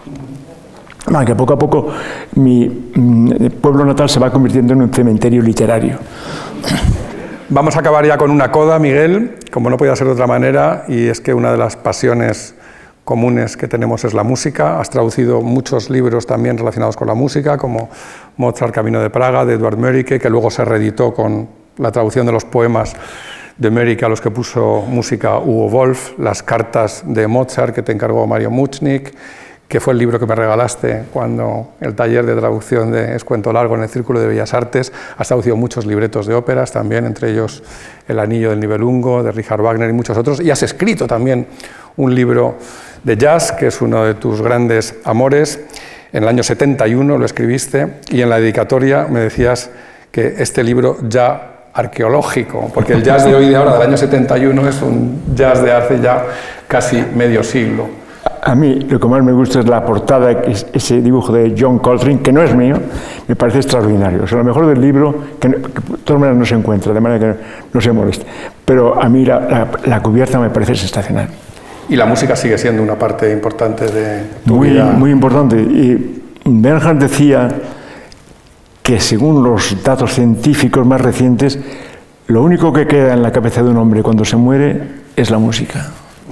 Ah, que poco a poco mi, mi pueblo natal se va convirtiendo en un cementerio literario. Vamos a acabar ya con una coda, Miguel, como no podía ser de otra manera, y es que una de las pasiones comunes que tenemos es la música. Has traducido muchos libros también relacionados con la música, como Mozart, Camino de Praga, de Eduard Mörike, que luego se reeditó con la traducción de los poemas de Mörike a los que puso música Hugo Wolf, las cartas de Mozart que te encargó Mario Muchnik, que fue el libro que me regalaste cuando el taller de traducción de Es cuento largo en el Círculo de Bellas Artes. Has traducido muchos libretos de óperas también, entre ellos El Anillo del Nibelungo, de Richard Wagner y muchos otros, y has escrito también un libro de jazz, que es uno de tus grandes amores. En el año setenta y uno lo escribiste, y en la dedicatoria me decías que este libro ya arqueológico, porque el jazz de hoy de ahora, del año setenta y uno, es un jazz de hace ya casi medio siglo. A mí lo que más me gusta es la portada, ese dibujo de John Coltrane, que no es mío, me parece extraordinario. O sea, lo mejor del libro, que, no, que de todas maneras no se encuentra, de manera que no se moleste. Pero a mí la, la, la cubierta me parece sensacional. Y la música sigue siendo una parte importante de tu muy, vida. Muy importante. Y Bernhard decía que, según los datos científicos más recientes, lo único que queda en la cabeza de un hombre cuando se muere es la música.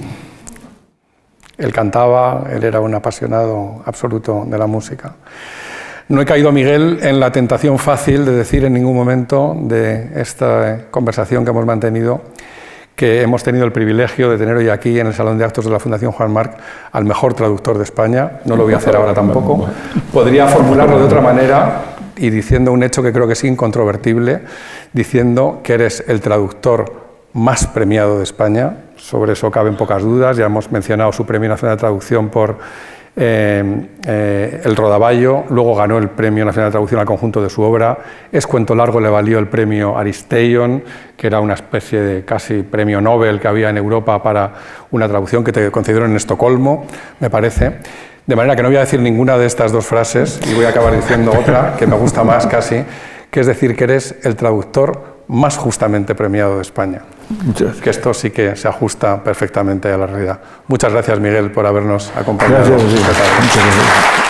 Él cantaba, él era un apasionado absoluto de la música. No he caído, Miguel, en la tentación fácil de decir en ningún momento de esta conversación que hemos mantenido que hemos tenido el privilegio de tener hoy aquí en el Salón de Actos de la Fundación Juan March al mejor traductor de España. No lo voy a hacer ahora tampoco. Podría formularlo de otra manera y diciendo un hecho que creo que es incontrovertible, diciendo que eres el traductor más premiado de España. Sobre eso caben pocas dudas. Ya hemos mencionado su Premio Nacional de Traducción por eh, eh, El Rodaballo, luego ganó el Premio Nacional de Traducción al conjunto de su obra. Es cuento largo, le valió el Premio Aristeion, que era una especie de casi premio Nobel que había en Europa para una traducción que te concedieron en Estocolmo, me parece. De manera que no voy a decir ninguna de estas dos frases y voy a acabar diciendo otra que me gusta más casi, que es decir que eres el traductor más justamente premiado de España. Que esto sí que se ajusta perfectamente a la realidad. Muchas gracias, Miguel, por habernos acompañado. Gracias, sí. Muchas gracias.